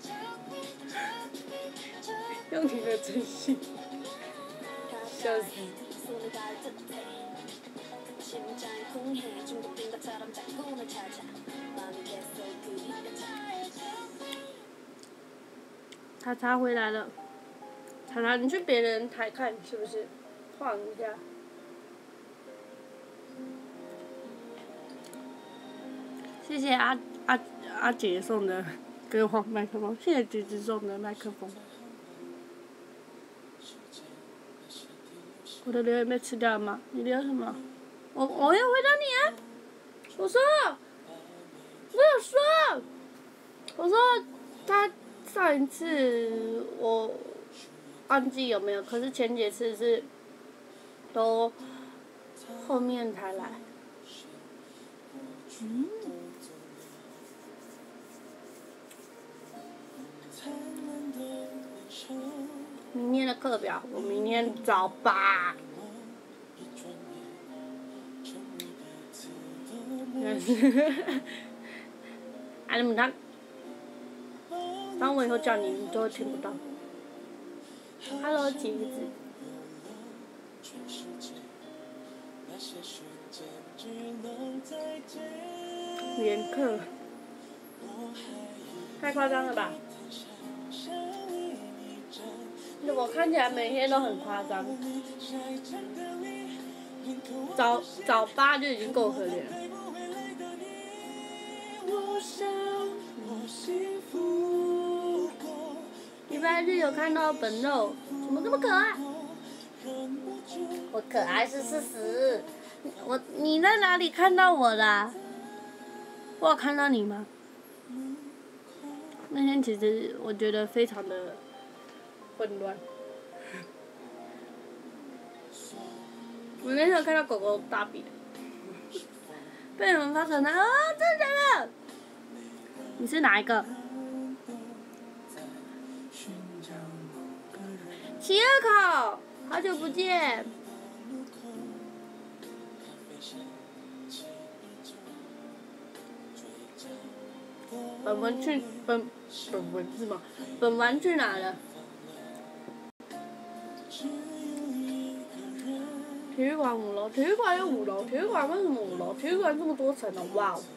用你的真心，笑死。查查回来了，查查，你去别人台看是不是？晃一下。谢谢阿姐送的歌簧麦克风，谢谢橘子送的麦克风。我的留言被吃掉了吗？你留什么？我要回答你啊！我说，我说他上一次我忘记有没有，可是前几次是都后面才来。明天的课表，我明天早8。你们看，当我以后叫你，你都会听不到。Hello， 橘子。连课，太夸张了吧？我看起来每天都很夸张。早8就已经够可怜了。礼拜日有看到本肉，怎么这么可爱？我可爱是事实。你在哪里看到我啦？我有看到你吗？那天其实我觉得非常的混乱。我那天有看到狗狗大便，被你们发传单啊！真的假的？你是哪一个？齐二口，好久不见。本文去哪了？ 体育馆5楼，体育馆有5楼，体育馆为什么5楼？体育馆这么多层呢，哇哦！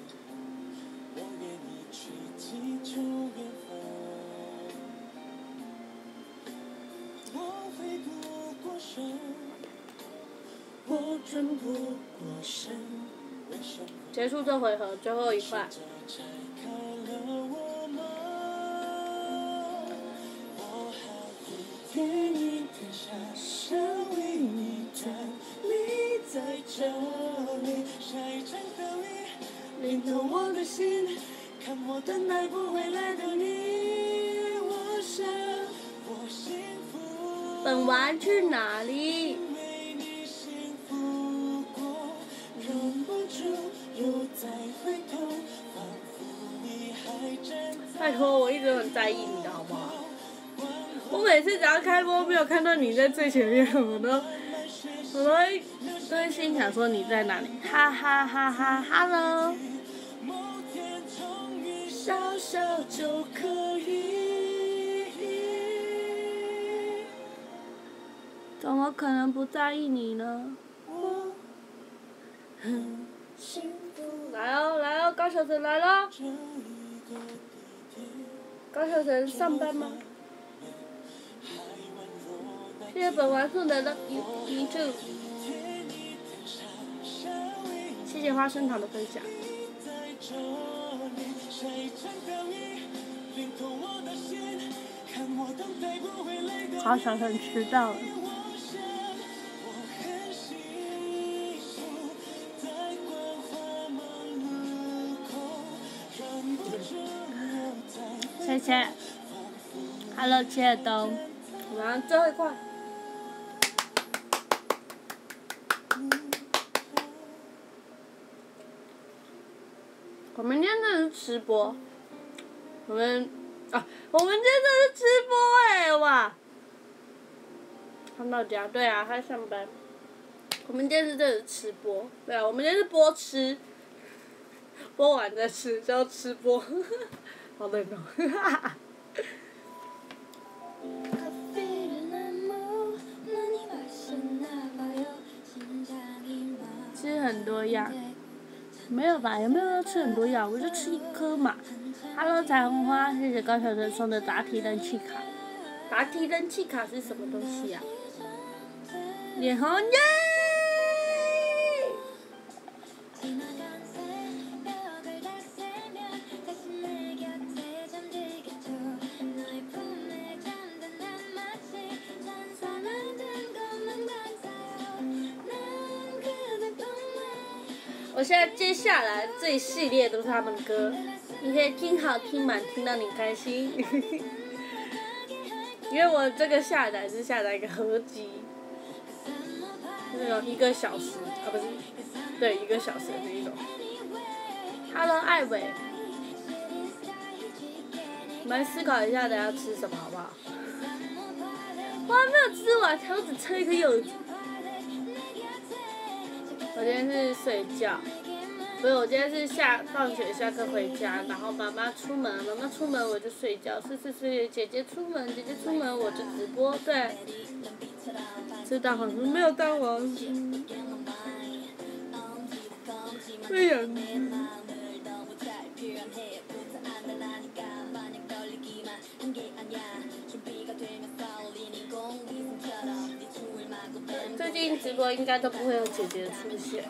结束这回合，最后一块。淋透我的心，看我等待不回来的你，我想我幸福。本丸去哪里？拜托，我一直很在意你的好不好？我每次只要开播没有看到你在最前面，我都会心想说你在哪里？哈哈哈哈 ，Hello。笑笑就可以。怎么可能不在意你呢？我很幸福。来哦来哦，高小晨来了。高小晨上班吗？谢谢本丸送的 Love You Too。谢谢花生糖的分享。好小晨迟到了。谢谢 ，Hello， 切东，来最后一块。我们今天这是吃播，我们今天这是吃播哇！看到家，对啊，他上班。我们今天这是吃播，对啊，我们今天是播吃，播完再吃叫吃播，好冷哦，吃很多样。没有吧？有没有要吃很多药？我就吃1颗嘛。Hello， 彩虹花，谢谢高小晨送的答题人气卡。答题人气卡是什么东西呀？脸红耶！我现在接下来这一系列都是他们的歌，你可以听好听满，听到你开心。因为我这个下载是下载一个合集，那种1个小时不是，对1个小时的那一种。Hello， 艾伟，我们来思考一下，等下吃什么好不好？我还没有吃完，我只吃1颗柚子。我今天是睡觉，不是，我今天是放学下课回家，然后妈妈出门我就睡觉，睡，姐姐出门我就直播，对。吃蛋黄酥没有蛋黄酥。对呀。最近直播应该都不会有姐姐的出现。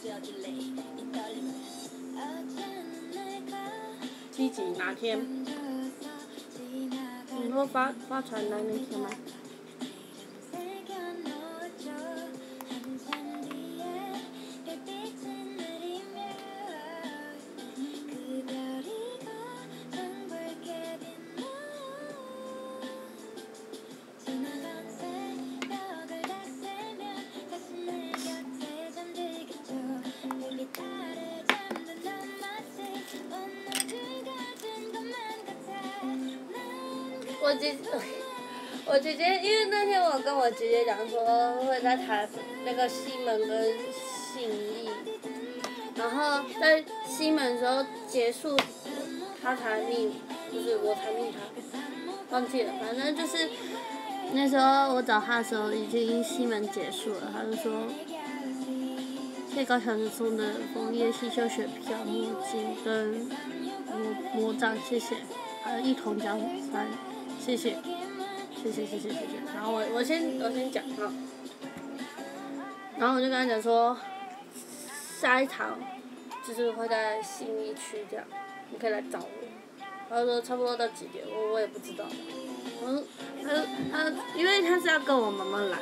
积极哪天？你说发传单那天吗？我姐姐，因为那天我跟我姐姐讲说会在谈那个西门跟信义，然后在西门的时候结束，他才密，不是我才密他，忘记了，反正就是那时候我找他的时候已经西门结束了，他就说谢高强送的枫叶细绣雪票、墨镜跟魔杖，谢谢，还有一桶姜酸，谢谢。然后我先讲哈，然后我就跟他讲说，下一场就是会在信义区这样，你可以来找我。他说差不多到几点，我也不知道。他因为他是要跟我妈妈来，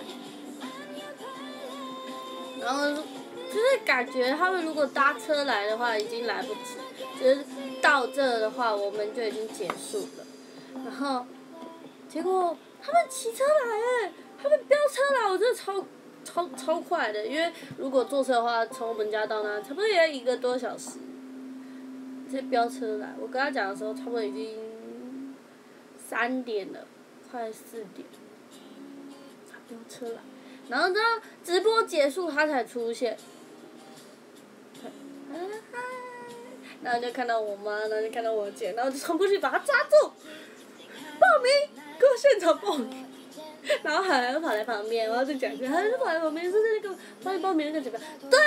然后就是感觉他们如果搭车来的话已经来不及，就是到这的话我们就已经结束了。然后结果他们骑车来他们飙车来，我真的超快的，因为如果坐车的话，从我们家到那差不多也要1个多小时。直接飙车来，我跟他讲的时候差不多已经3点了，快4点，他飙车来，然后到直播结束他才出现，然后就看到我妈，然后就看到我姐，然后就冲过去把他抓住，报名，给我现场报名，然后还要跑来旁边，然后就讲一句，还是跑来旁边，是那个帮你报名那个怎么样？对。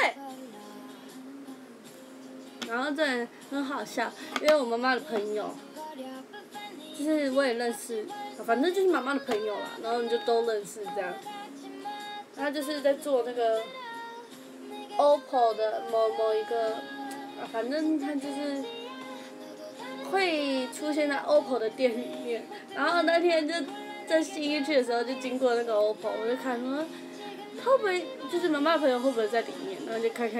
然后真的很好笑，因为我妈妈的朋友，就是我也认识，反正就是妈妈的朋友啦，然后我们就都认识这样。他就是在做那个 OPPO 的某一个，反正他就是会出现在 OPPO 的店里面。然后那天就在信义区的时候就经过那个 OPPO， 我就看说，会不会就是妈妈的朋友会不会在里面，然后就看。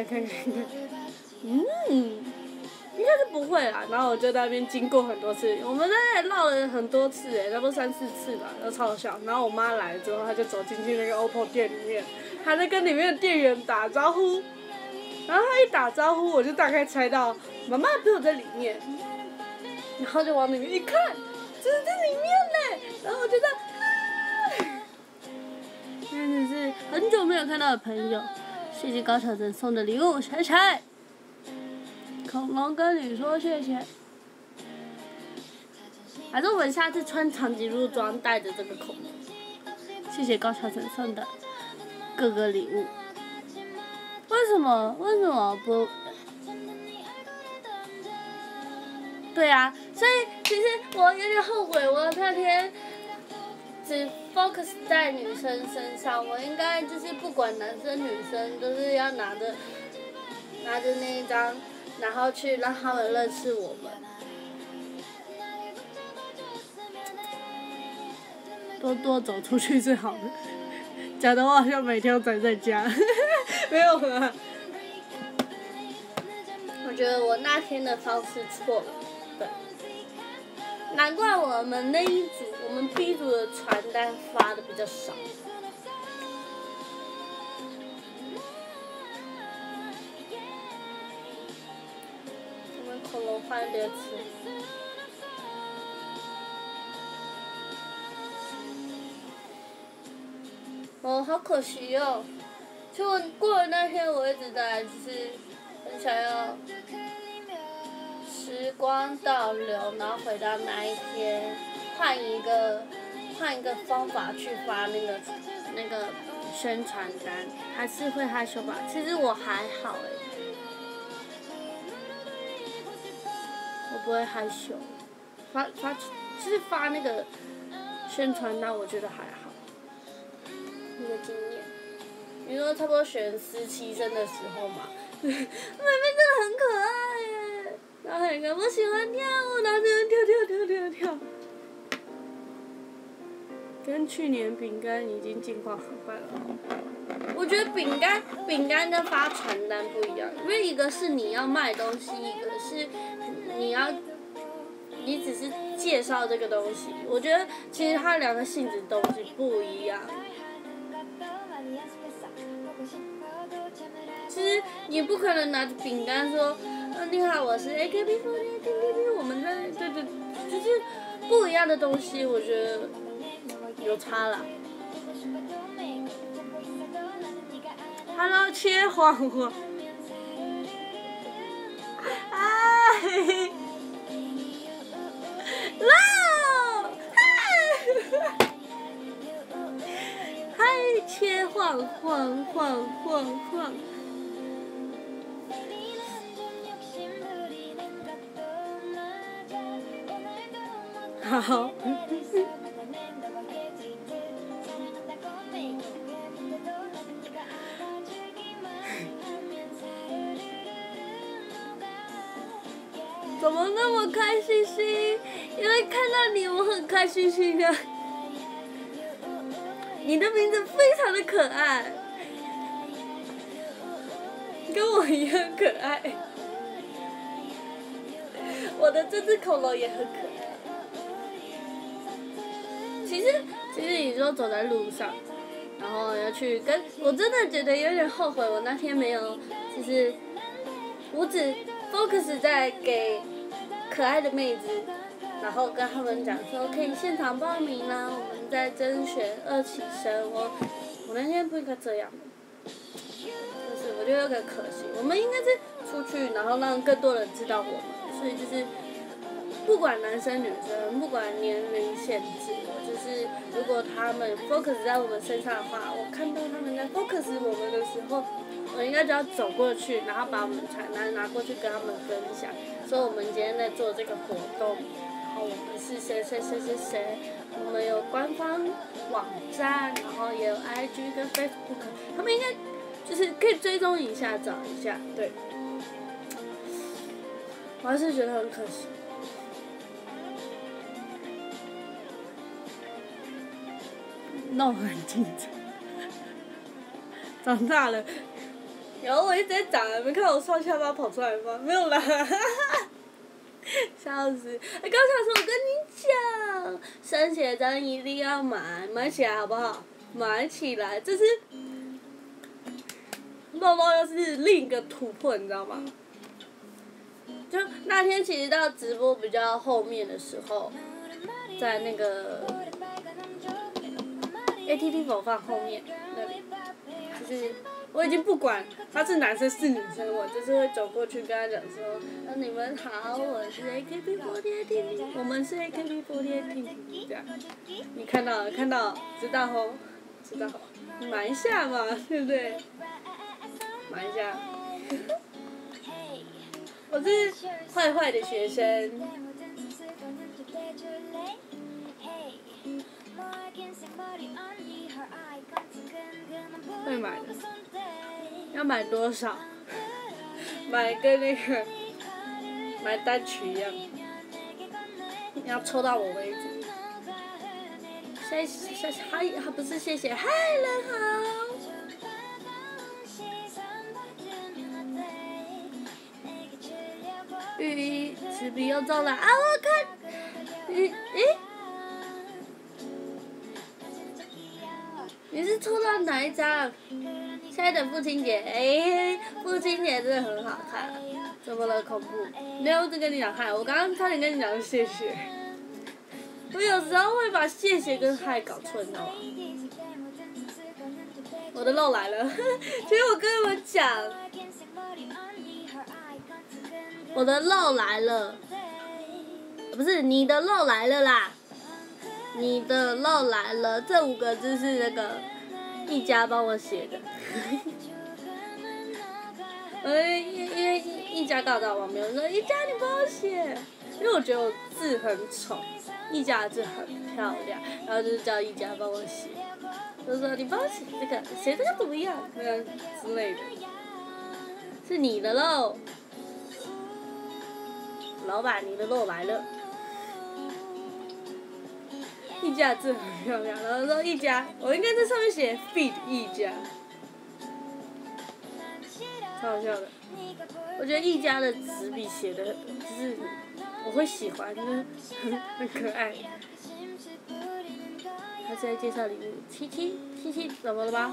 应该是不会啦。然后我就在那边经过很多次，我们在那里绕了很多次差不多3、4次吧，然后超好笑。然后我妈来了之后，她就走进去那个 OPPO 店里面，还在跟里面的店员打招呼。然后她一打招呼，我就大概猜到妈妈朋友在里面，然后就往里面一看，真的在里面嘞。然后我觉得，真的是很久没有看到的朋友，谢谢高晓珍送的礼物，谢谢。恐龙跟你说谢谢，还是我们下次穿长颈鹿装带着这个恐龙。谢谢高晓晨送的各个礼物。为什么不？对啊，所以其实我有点后悔，我那天只 focus 在女生身上，我应该就是不管男生女生，都是要拿着那一张。然后去让他们认识我们，多走出去最好的。讲的话好像每天都宅在家，没有啦。我觉得我那天的方式错了，对。难怪我们那一组，我们 B 组的传单发的比较少。恐龙换别吃，好可惜哦！就过了那天，我一直在就是很想要时光倒流，然后回到那一天，换一个方法去发那个宣传单，还是会害羞吧？其实我还好我不会害羞，就是发那个宣传单，我觉得还好。那个经验，你说差不多选17生的时候嘛，妹妹真的很可爱耶，然后还有一个我喜欢跳舞，然后就跳。跟去年饼干已经进化很快了。我觉得饼干跟发传单不一样，因为一个是你要卖东西，一个是你只是介绍这个东西。我觉得其实它两个性质东西不一样。其实你不可能拿着饼干说，你好，我是 AKB48 我们在对，就是不一样的东西，我觉得有差啦。Hello， 切黄黄。哎。嗨，切晃， 好。怎么那么开心心？因为看到你，我很开心心啊。你的名字非常的可爱，跟我一样可爱。我的这只恐龙也很可爱。其实你说走在路上，然后要去跟，我真的觉得有点后悔，我那天没有，就是我只 focus 在给可爱的妹子，然后跟他们讲说可以现场报名啦，我们在甄选2期生。我那天不应该这样的，就是我觉得有点可惜。我们应该是出去，然后让更多人知道我们，所以就是不管男生女生，不管年龄限制，就是如果他们 focus 在我们身上的话，我看到他们在 focus 我们的时候，我应该就要走过去，然后把我们传单拿过去跟他们分享，说我们今天在做这个活动，然后我们是谁谁谁谁谁，我们有官方网站，然后也有 IG 跟 Facebook， 他们应该就是可以追踪一下，找一下，对。我还是觉得很可惜。闹很紧张，长大了，然后我一直在长，你们看我双下巴跑出来吗？没有啦，笑死！刚想说，我跟你讲，生写真一定要买起来好不好？买起来，这是肉肉又是另一个突破，你知道吗？就那天其实到直播比较后面的时候，在那个ATT 播放后面那里，就是我已经不管他是男生是女生，我就是会走过去跟他讲说，你们好，我是 AKB48，我们是 AKB48，这样，你看到了，知道吼，知道吼，买一下嘛，对不对？买一下。我是坏坏的学生。会买的，要买多少？买跟那个买单曲一样，要抽到我为止。谢谢，还不是谢谢，嗨人好。玉一持笔又中了啊！我看，你是抽到哪一张？现在的父亲节，父亲节真的很好看。怎么了？恐怖？没有，我只跟你讲嗨，我刚刚差点跟你讲谢谢。我有时候会把谢谢跟嗨搞错，你知道吗？我的肉来了，其实我跟你们讲，我的肉来了，不是你的肉来了啦。你的肉来了，这5个字是那个一家帮我写的。因为一家刚好在旁边，我说一家你帮我写，因为我觉得我字很丑，一家的字很漂亮，然后就是叫一家帮我写，就说你帮我写这个，写这个怎么样？之类的。是你的肉，老板，你的肉来了。一家字很漂亮，然后说一家，我应该在上面写 feed 一家，超好笑的。我觉得一家的纸笔写的，就是我会喜欢，就是很可爱。他是在介绍礼物，七七怎么了吧？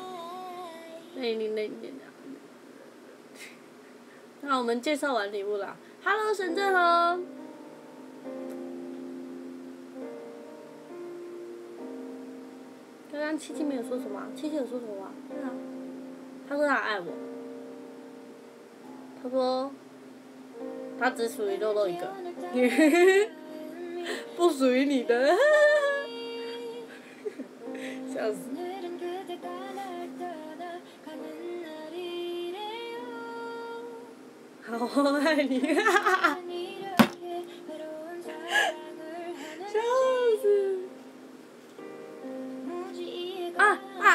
那我们介绍完礼物了 ，Hello 沈正宏。刚刚七七没有说什么，七七有说什么吗？他说他爱我。他说他只属于肉肉一个，不属于你的。笑死。好爱你，笑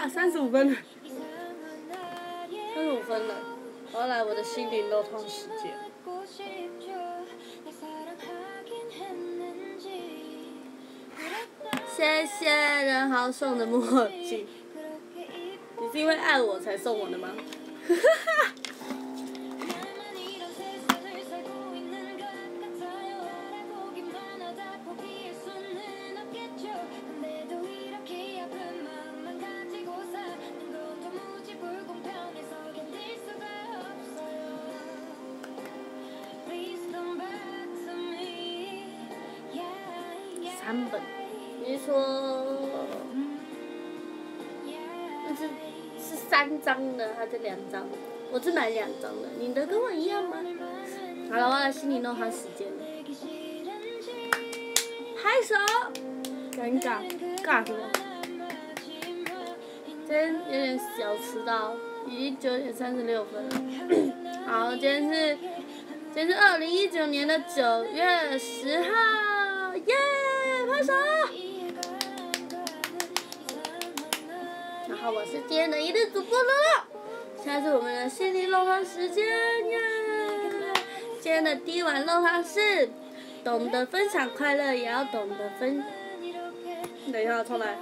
哇，35分了，35分了，我要来我的心灵肉痛时间。谢谢任豪送的墨镜，你是因为爱我才送我的吗？3本，你是说那是3张的还是2张？我是买2张的，你的跟我一样吗？好了，我来心里弄好时间了。拍手，尴尬，尬什么？今天有点小迟到，已经9点36分了。好，今天是2019年的9月10号，耶！拍手。然后我是今天的一日主播乐乐，现在是我们的心灵肉汤时间耶！今天的第一碗肉汤是懂得分享快乐，也要懂得分。等一下，重来。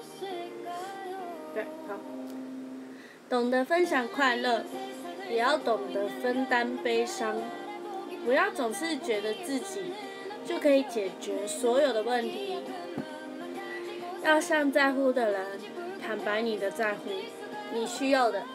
对，好。懂得分享快乐，也要懂得分担悲伤。不要总是觉得自己就可以解决所有的问题。要向在乎的人坦白你的在乎，你需要的。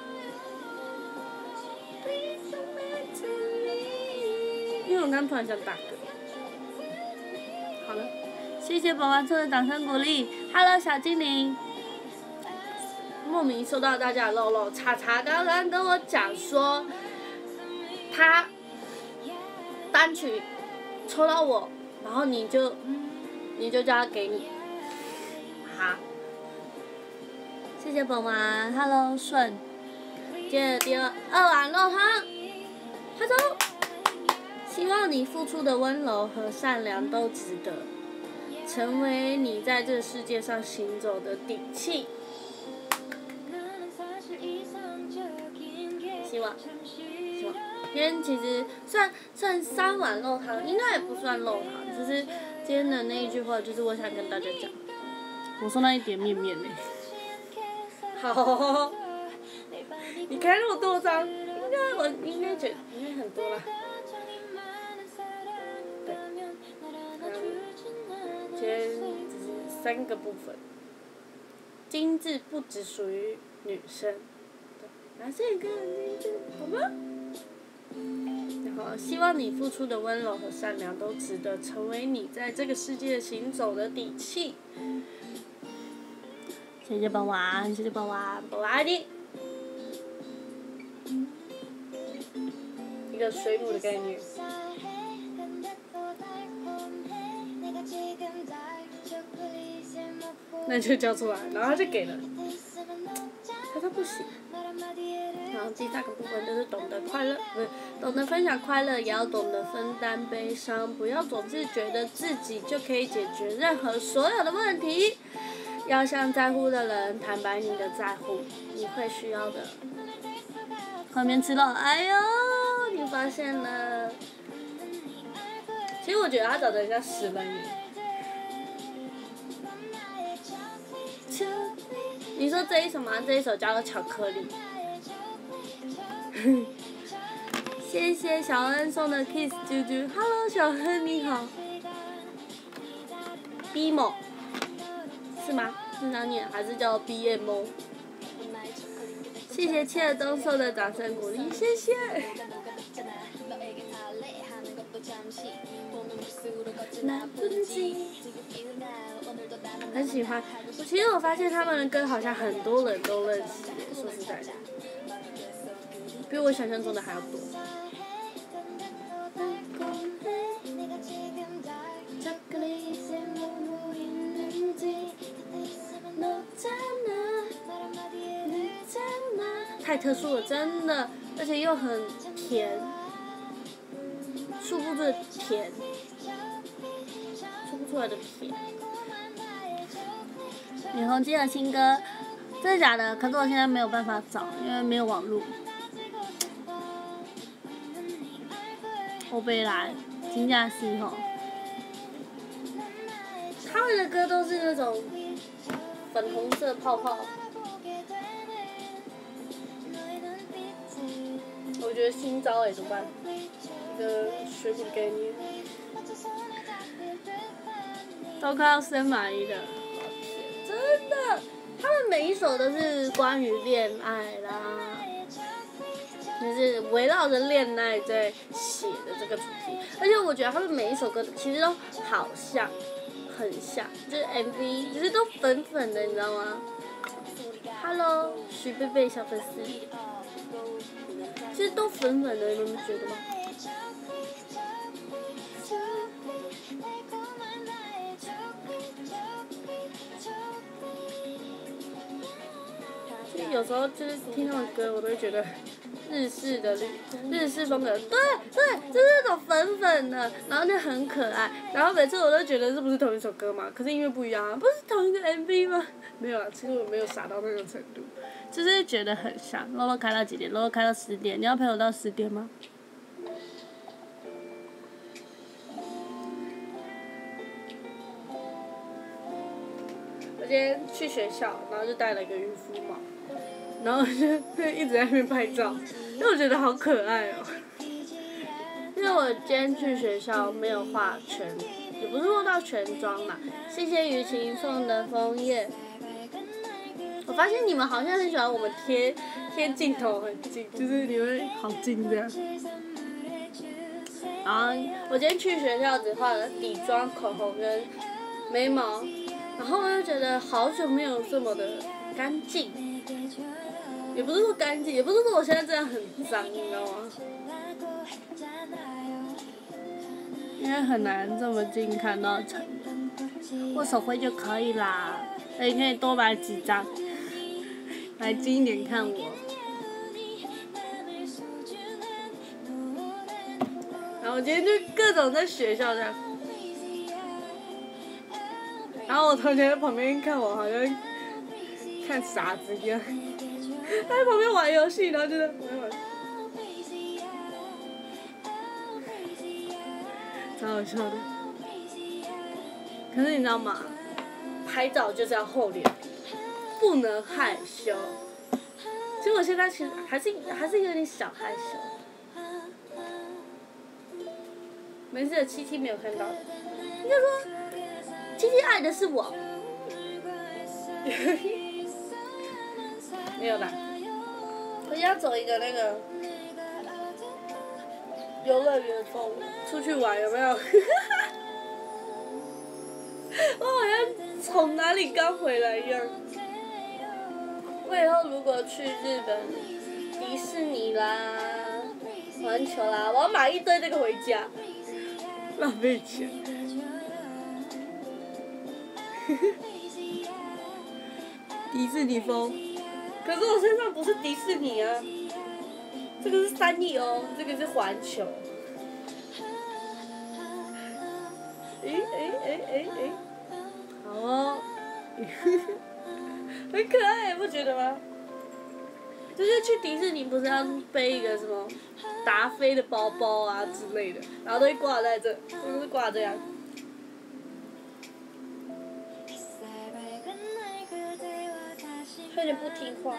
因为我刚突然想打嗝。好了，谢谢宝宝车的掌声鼓励。Hello， 小精灵。莫名收到大家的肉肉，查查刚刚跟我讲说，他单曲抽到我，然后你就叫他给你。好。谢谢宝妈 ，Hello 顺。接着第2碗肉汤，拍手。希望你付出的温柔和善良都值得，成为你在这世界上行走的底气。希望。今天其实算3碗肉汤，应该也不算肉汤，只是今天的那一句话就是我想跟大家讲，我说那一点面面呢。好，你开那么多张，我应该觉得应该很多啦。对，今天只是3个部分，精致不只属于女生，男生也可以很精致，好吗？然后希望你付出的温柔和善良都值得，成为你在这个世界行走的底气。谢谢宝娃，谢谢宝娃，宝娃的一个水母的概念。那就交出来，然后他就给了，他说不行。然后第3个部分就是懂得快乐，不是懂得分享快乐，也要懂得分担悲伤。不要总是觉得自己就可以解决任何所有的问题，要向在乎的人坦白你的在乎，你会需要的。后面吃到，哎呦，你发现了。其实我觉得他长得很像石门鱼。你说这一首吗？这一首叫做《巧克力》。谢谢小恩送的 kiss 啾啾 ，Hello 小恩你好。BMO 是吗？是这样念还是叫 BMO？ 谢谢切尔东送的掌声鼓励，谢谢。很喜欢，其实我发现他们的歌好像很多人都认识，说实在的，比我想象中的还要多。太特殊了，真的，而且又很甜，说不出的甜，说不出来的甜。女红基的新歌真的假的？可是我现在没有办法找，因为没有网络。我没来，真的是吼。他们的歌都是那种粉红色泡泡。我觉得新招怎么办？一个水果概念。都快要升满意了，真的，他们每一首都是关于恋爱啦，就是围绕着恋爱在写的这个主题，而且我觉得他们每一首歌其实都好像，很像，就是 MV 就是都粉粉的，你知道吗 ？Hello， 徐贝贝小粉丝，其实都粉粉的，你们觉得吗？有时候就是听他们歌，我都会觉得日式风格，对，就是那种粉粉的，然后就很可爱，然后每次我都觉得这不是同一首歌嘛，可是音乐不一样啊，不是同一个 MV 吗？没有啊，其实我没有傻到那种程度，就是觉得很像。露露开到几点？露露开到10点，你要陪我到10点吗？我今天去学校，然后就戴了一个渔夫帽。然后就一直在那边拍照，因为我觉得好可爱哦。因为我今天去学校没有化全，也不是说到全妆啦。谢谢雨晴送的枫叶。我发现你们好像很喜欢我们贴镜头很近，就是你们好近这样。然后我今天去学校只画了底妆、口红跟眉毛，然后我就觉得好久没有这么的干净。也不是说干净，也不是说我现在这样很脏，你知道吗？因为很难这么近看到成人，握手会就可以啦。你可以多买几张，来近一点看我。然后我今天就各种在学校这样，然后我同学在旁边看我，好像看傻子一样。他在旁边玩游戏，然后就在玩，超好笑的。可是你知道吗？拍照就是要厚脸皮，不能害羞。其实我现在其实还是有点小害羞。没事，七七没有看到。应该说，七七爱的是我。没有啦，我要走一个那个游乐园风，出去玩有没有？我好像从哪里刚回来一样。我以后如果去日本迪士尼啦、环球啦，我要买一堆这个回家，浪费钱。迪士尼风。可是我身上不是迪士尼啊，这个是3亿哦，这个是环球。好哦，很可爱，不觉得吗？就是去迪士尼不是要背一个什么达菲的包包啊之类的，然后都会挂在这，都是挂这样。有点不听话。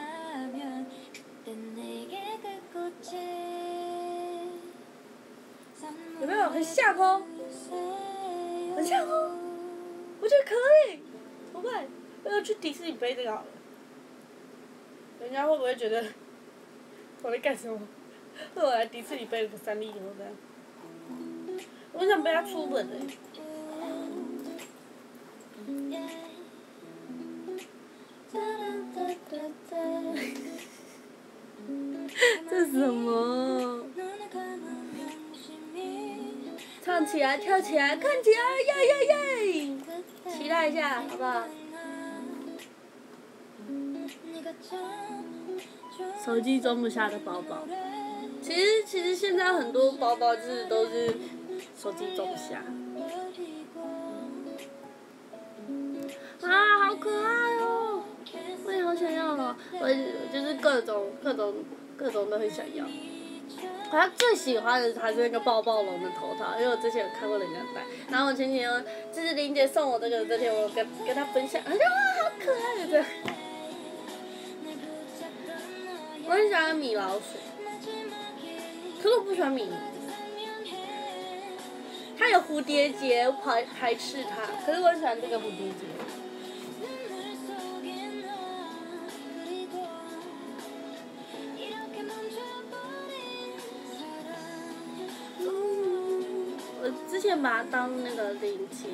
有没有很像哦？很像哦，我觉得可以。怎么办？我要去迪士尼背这个好了。人家会不会觉得我在干什么？我来迪士尼背了个3丽鸥这样。我很想背它出门的。这是什么？唱起来，跳起来，看起来，耶！期待一下，好不好？手机装不下的包包，其实现在很多包包就是都是手机装不下。啊，好可爱哦！我也好想要哦！我就是各种都很想要。好像最喜欢的还是那个抱抱龙的头套，因为我之前有看过人家戴。然后我前几天就是林姐送我这个，这天我跟她分享，她说哇好可爱的这样。我很喜欢米老鼠，可是我不喜欢米妮。它有蝴蝶结，我排斥它，可是我很喜欢这个蝴蝶结。我之前把它当那个领结。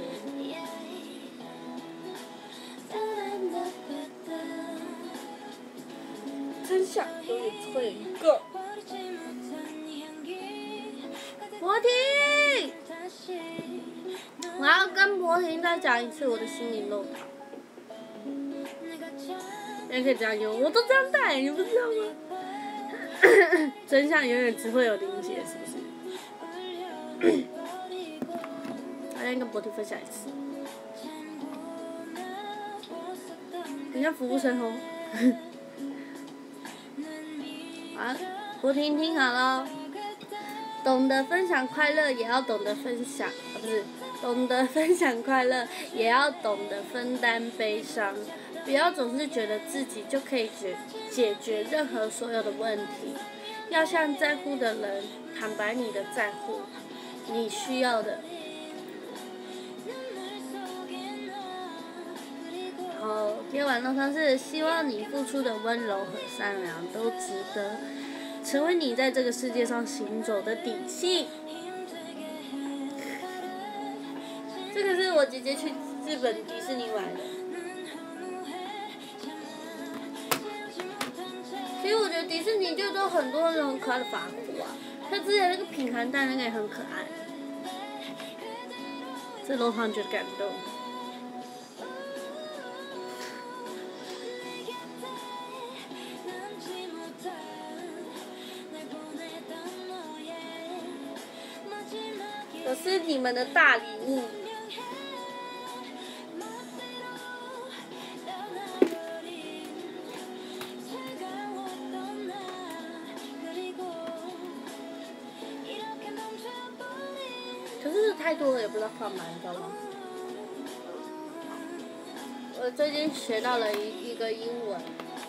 真相永远只会有一个。博婷，我要跟博婷再讲一次我的心灵漏堂。也可以这样用，我都这样戴，你不知道吗？真相永远只会有林姐，是不是？还要跟博婷分享一次。人家服务生哦。啊，博婷听好了，懂得分享快乐，也要懂得分享，不是，懂得分享快乐，也要懂得分担悲伤。不要总是觉得自己就可以解决任何所有的问题，要向在乎的人坦白你的在乎，你需要的。然后今天晚上是希望你付出的温柔和善良都值得，成为你在这个世界上行走的底气。这个是我姐姐去日本迪士尼买的。其实我觉得迪士尼就都很多那种很可爱的发箍啊，像之前那个品涵蛋那个也很可爱。这楼堂觉得感动。我是你们的大礼物。可是太多了也不知道放哪，你知道吗？我最近学到了一个英文，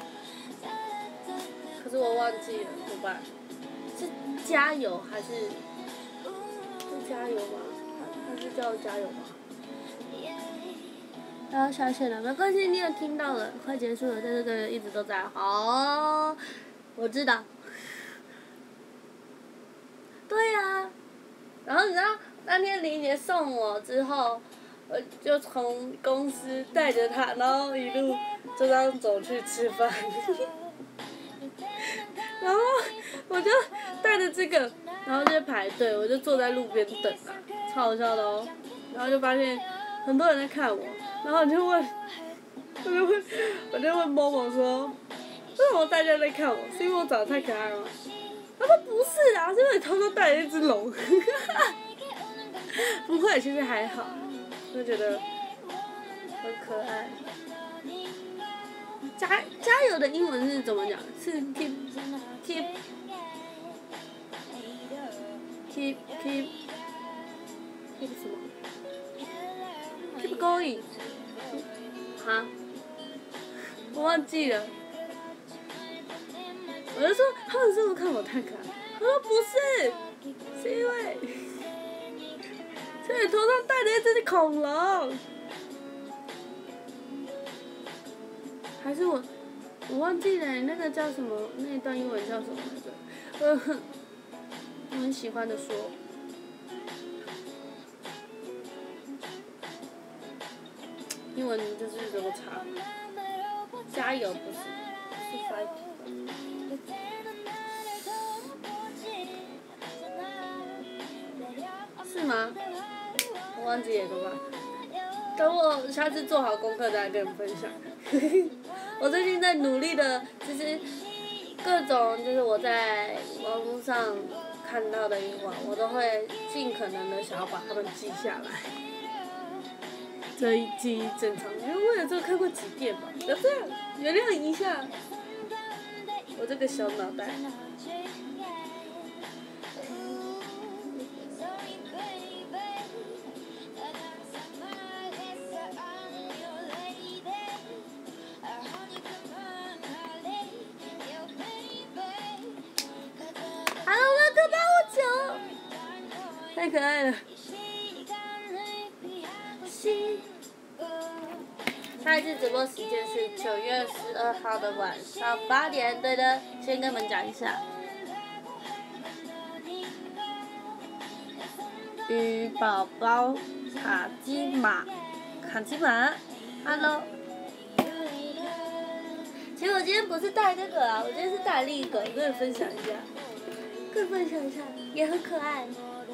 可是我忘记了，怎么办？是加油还是？是加油吗？还是叫加油吗？要下线了，没关系，你也听到了，快结束了，但这个一直都在。好，我知道。对呀、然后你知道那天林杰送我之后，我就从公司带着他，然后一路就这样走去吃饭。然后我就带着这个，然后就排队，我就坐在路边等啊，超好笑的哦。然后就发现很多人在看我，然后我就问某某说，为什么大家在看我？是因为我长得太可爱吗？他说不是啊，是因为你偷偷带了一只龙。不会，其实还好，就觉得很可爱。加油的英文是怎么讲？是 keep 什么 ？keep going。哈？我忘记了。我就说他们是不是看我太可爱？他说不是，是因为你头上戴着一只恐龙。还是我忘记了那个叫什么，那一段英文叫什么来着？我很喜欢的说。英文就是这么差。加油不是，是 fight。是吗？我忘记了怎么办？等我下次做好功课再来跟你们分享。我最近在努力的，就是各种就是我在网络上看到的英文，我都会尽可能的想要把它们记下来。 这一季正常，因为为了这个看过几遍吧。不要这样，原谅一下，我这个小脑袋。太可爱了。下一次直播时间是9月12号的晚上8点，对的，先跟你们讲一下。鱼宝宝，卡基玛 ，Hello。其实我今天不是带这个啊，我今天是带另一个，跟你分享一下，也很可爱。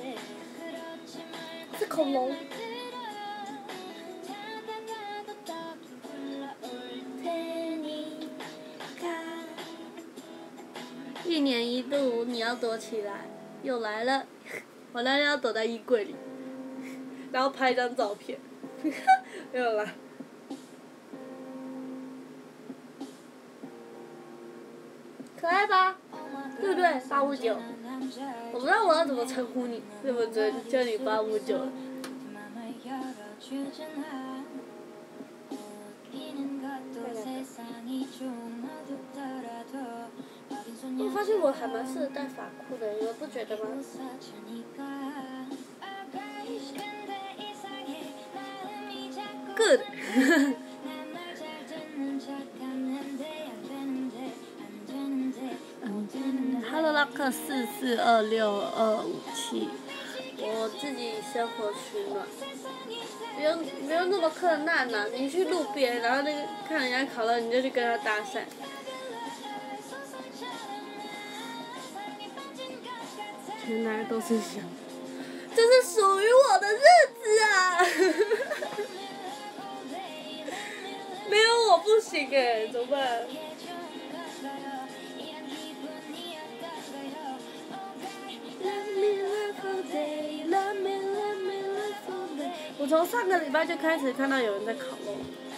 是恐龙。1年1度，你要躲起来，又来了。我那天要躲在衣柜里，然后拍一张照片，没有啦。可爱吧？对不对？859。我不知道我要怎么称呼你，对不对？叫你859。我发现我还蛮适合戴发箍的，你们不觉得吗 ？Good 。Hello Lock 442627，我自己生活取暖，不用那么困难呐、你去路边，然后那个看人家烤肉，你就去跟他搭讪。原来都是想，这是属于我的日子啊！没有我不行哎，怎么办？我从上个礼拜就开始看到有人在烤肉，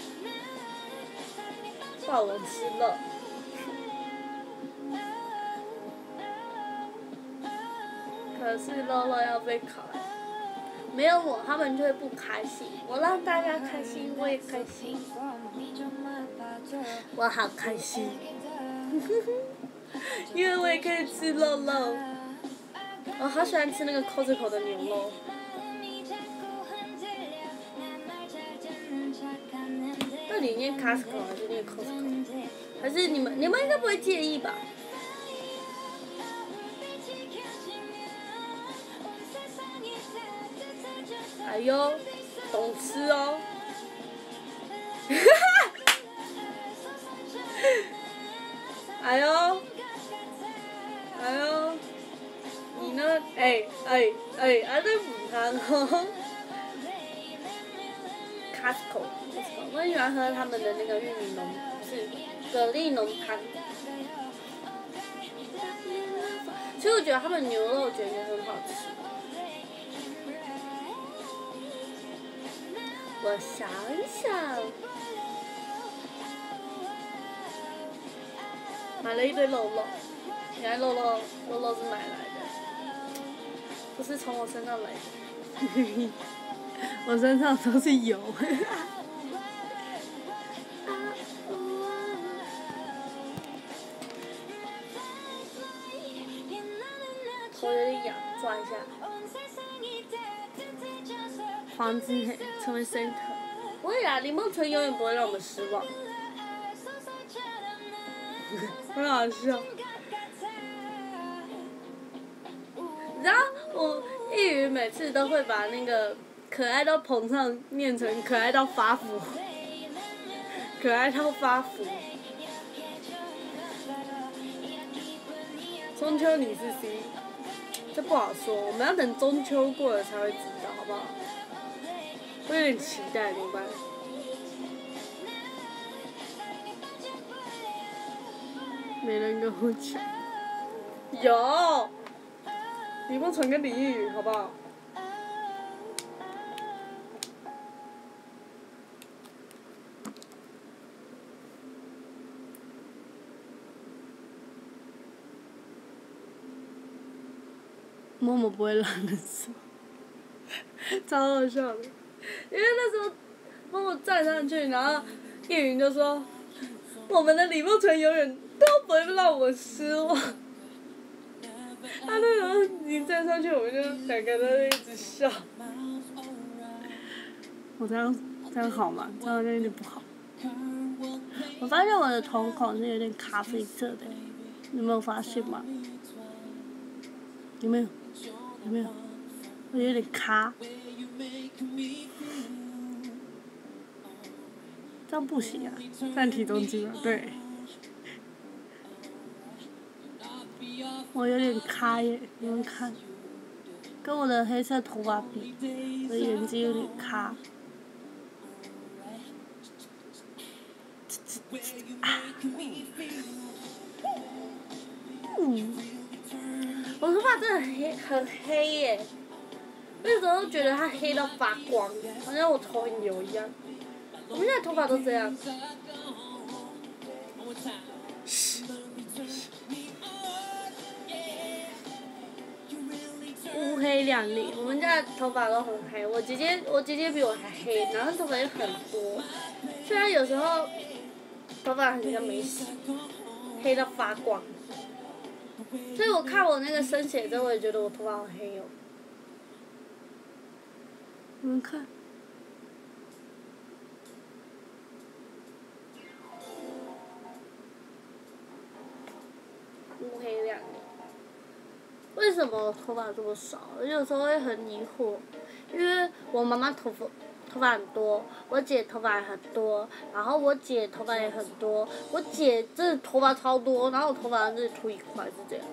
霸王吃肉。可是肉肉要被烤，没有我他们就会不开心。我让大家开心，我也开心，我好开心，因为我也可以吃肉肉。我好喜欢吃那个 Costco 的牛肉。那你念 Costco 还是念 Costco？ 还是你们应该不会介意吧？哎呦，懂吃哦！哎呦，你呢？哎，这唔通哦。Costco， 我很喜欢喝他们的那个玉米浓，是蛤蜊浓汤。其实我觉得他们牛肉卷也很好吃。我想想，买了一堆肉肉，原来肉肉是买来的，不是从我身上来的，我身上都是油。头有点痒，抓一下。黄金黑成为 center， 不会啦，柠檬橙永远不会让我们失望。很好笑。然后我一语每次都会把那个可爱到捧上念成可爱到发福，可爱到发福。中秋你是 C， 这不好说，我们要等中秋过了才会知道，好不好？我有点期待，怎么办？没人跟我抢。有，李梦纯跟李易宇，好不好？ 默默不会冷的时候，超好笑的。因为那时候默默站上去，然后叶云就说：“我们的李梦纯永远都不会让我失望。”他那时候一站上去，我们就两个人一直笑。我这样好吗？这样好像有点不好。我发现我的瞳孔是有点咖啡色的，你有没有发现吗？有没有？我有点咖。这样不行啊，占体重机嘛，对。我有点咖耶，你们看，跟我的黑色头发比，我的眼睛有点咖。我头发真的很黑耶，那时候觉得它黑到发光，好像我头很油一样。我现在头发都这样。乌黑亮丽，我们家的头发都很黑。我姐姐比我还黑，然后头发又很多，虽然有时候头发很像没洗，黑到发光。所以我看我那个生血之后，我也觉得我头发好黑哦。你们看。乌黑亮丽。为什么我头发这么少？我有时候会很疑惑，因为我妈妈头发很多，我姐头发也很多，然后我姐头发也很多，我姐这头发超多，然后我头发这秃一块是这样。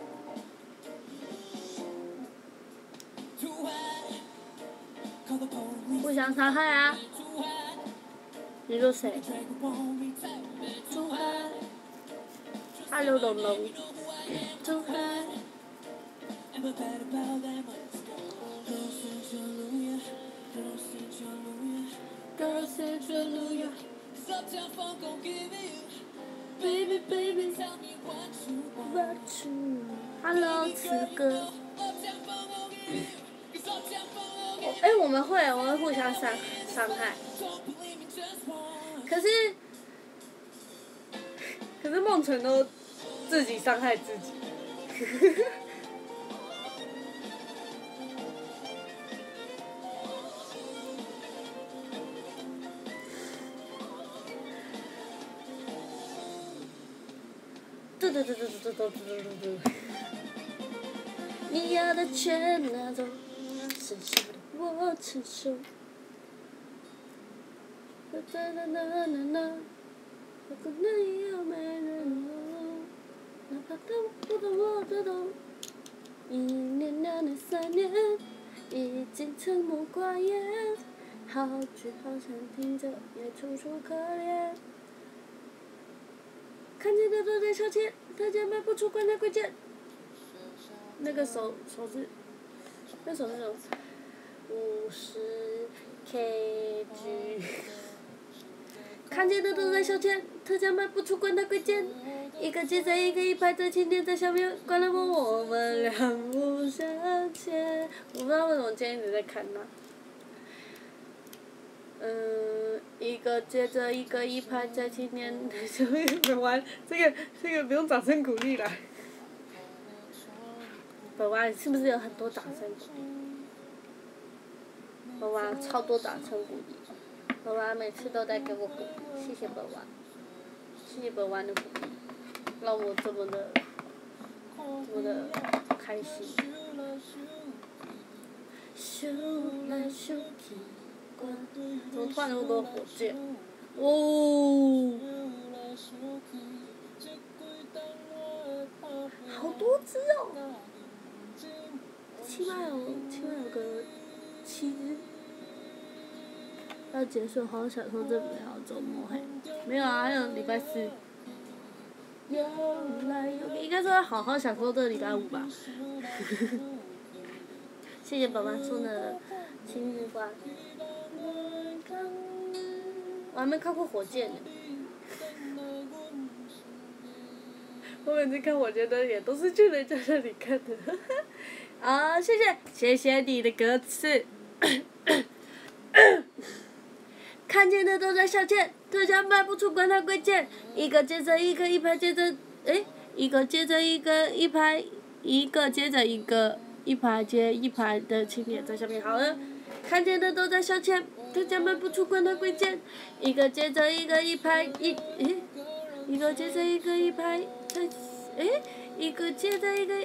互相伤害啊！你说谁？朱海。Hello， 龙龙。朱海。Baby baby what you Hello 慈哥。我们会互相伤害。可是梦纯都自己伤害自己。你要的全拿走，剩下的我承受。如果你有没人懂，哪怕他不懂我都懂。1年、2年、3年，已经沉默寡言，好句好想听着，也楚楚可怜。看见的都在消遣，大家卖不出关键贵贱。那个手是，那首50 kg。看见的都在消遣，特价卖不出关键贵贱。一个接着一个，一排在前面，在下面，关了门我们两不相欠。我不知道为什么今天一直在看那。一个接着一个，一排在前面，在下面，本完这个不用掌声鼓励啦。本完是不是有很多掌声鼓励？本完超多掌声鼓励。本完每次都在给我鼓励，谢谢本完，谢谢本完的鼓励，让我这么的开心。咻来咻去，怎么突然那么多火箭？哦，好多只哦！起码有个7只。要结束，好享受这美好周末嘿！没有啊，还有礼拜4。应该说要好好享受这个礼拜5吧。谢谢爸爸送的亲日花。我还没看过火箭呢。我每次看火箭灯也都是去人家那里看的。 啊，谢谢你的歌词。看见的都在消遣，特价卖不出，管它贵贱。一个接着一个，一排接着，一个接着一个，一排，一个接着一个，一排接一排的青年在下面。好了，看见的都在消遣，特价卖不出，管它贵贱。一个接着一个，一排一个接着一个，一排，一个接着一个，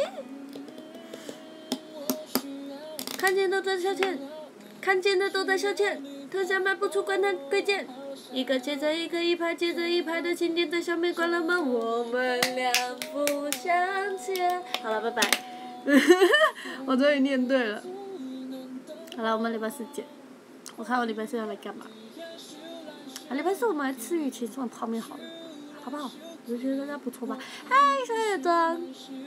看见的都在消遣，看见的都在消遣。特价卖不出，管它贵贱。一个接着一个，一排接着一排的青年在上面关了门，我们俩不相欠。好了，拜拜。我终于念对了。好了，我们礼拜四见。我看我礼拜四要来干嘛？礼拜四我们来吃雨晴送的泡面好了，好不好？我觉得大家不错吧？嗨，小野庄。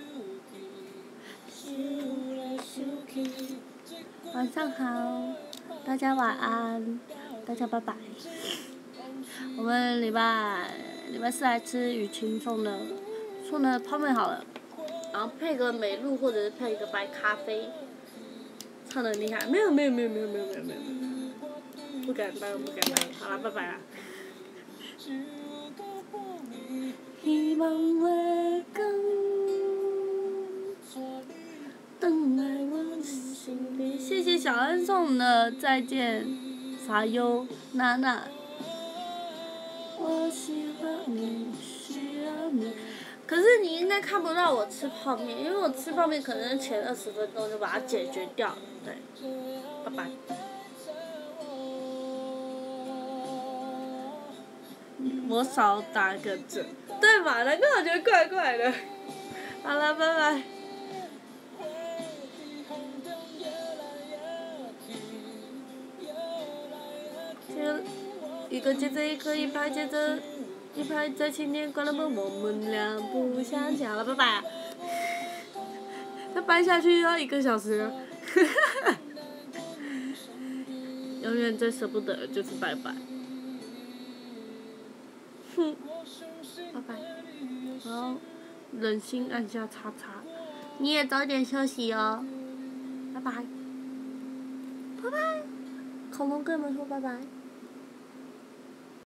晚上好，大家晚安，大家拜拜。我们礼拜四来吃雨晴送的泡面好了，然后配个美露或者是配一个白咖啡，唱得很厉害。没有，不敢当。好了，拜拜啦。希望会等来我心里。谢谢小恩送的再见，撒优娜娜。我喜欢你，需要你。可是你应该看不到我吃泡面，因为我吃泡面可能前20分钟就把它解决掉了。对，拜拜。我少打个折，对吧？难怪我觉得怪怪的。好了，拜拜。一个接着一个，一排接着一排在青年关了门，我们俩不相欠。好了，拜拜。再掰下去要1个小时了。永远最舍不得的就是拜拜。拜拜。好，忍心按下叉叉。你也早点休息哦。拜拜。拜拜。恐龙跟你们说拜拜。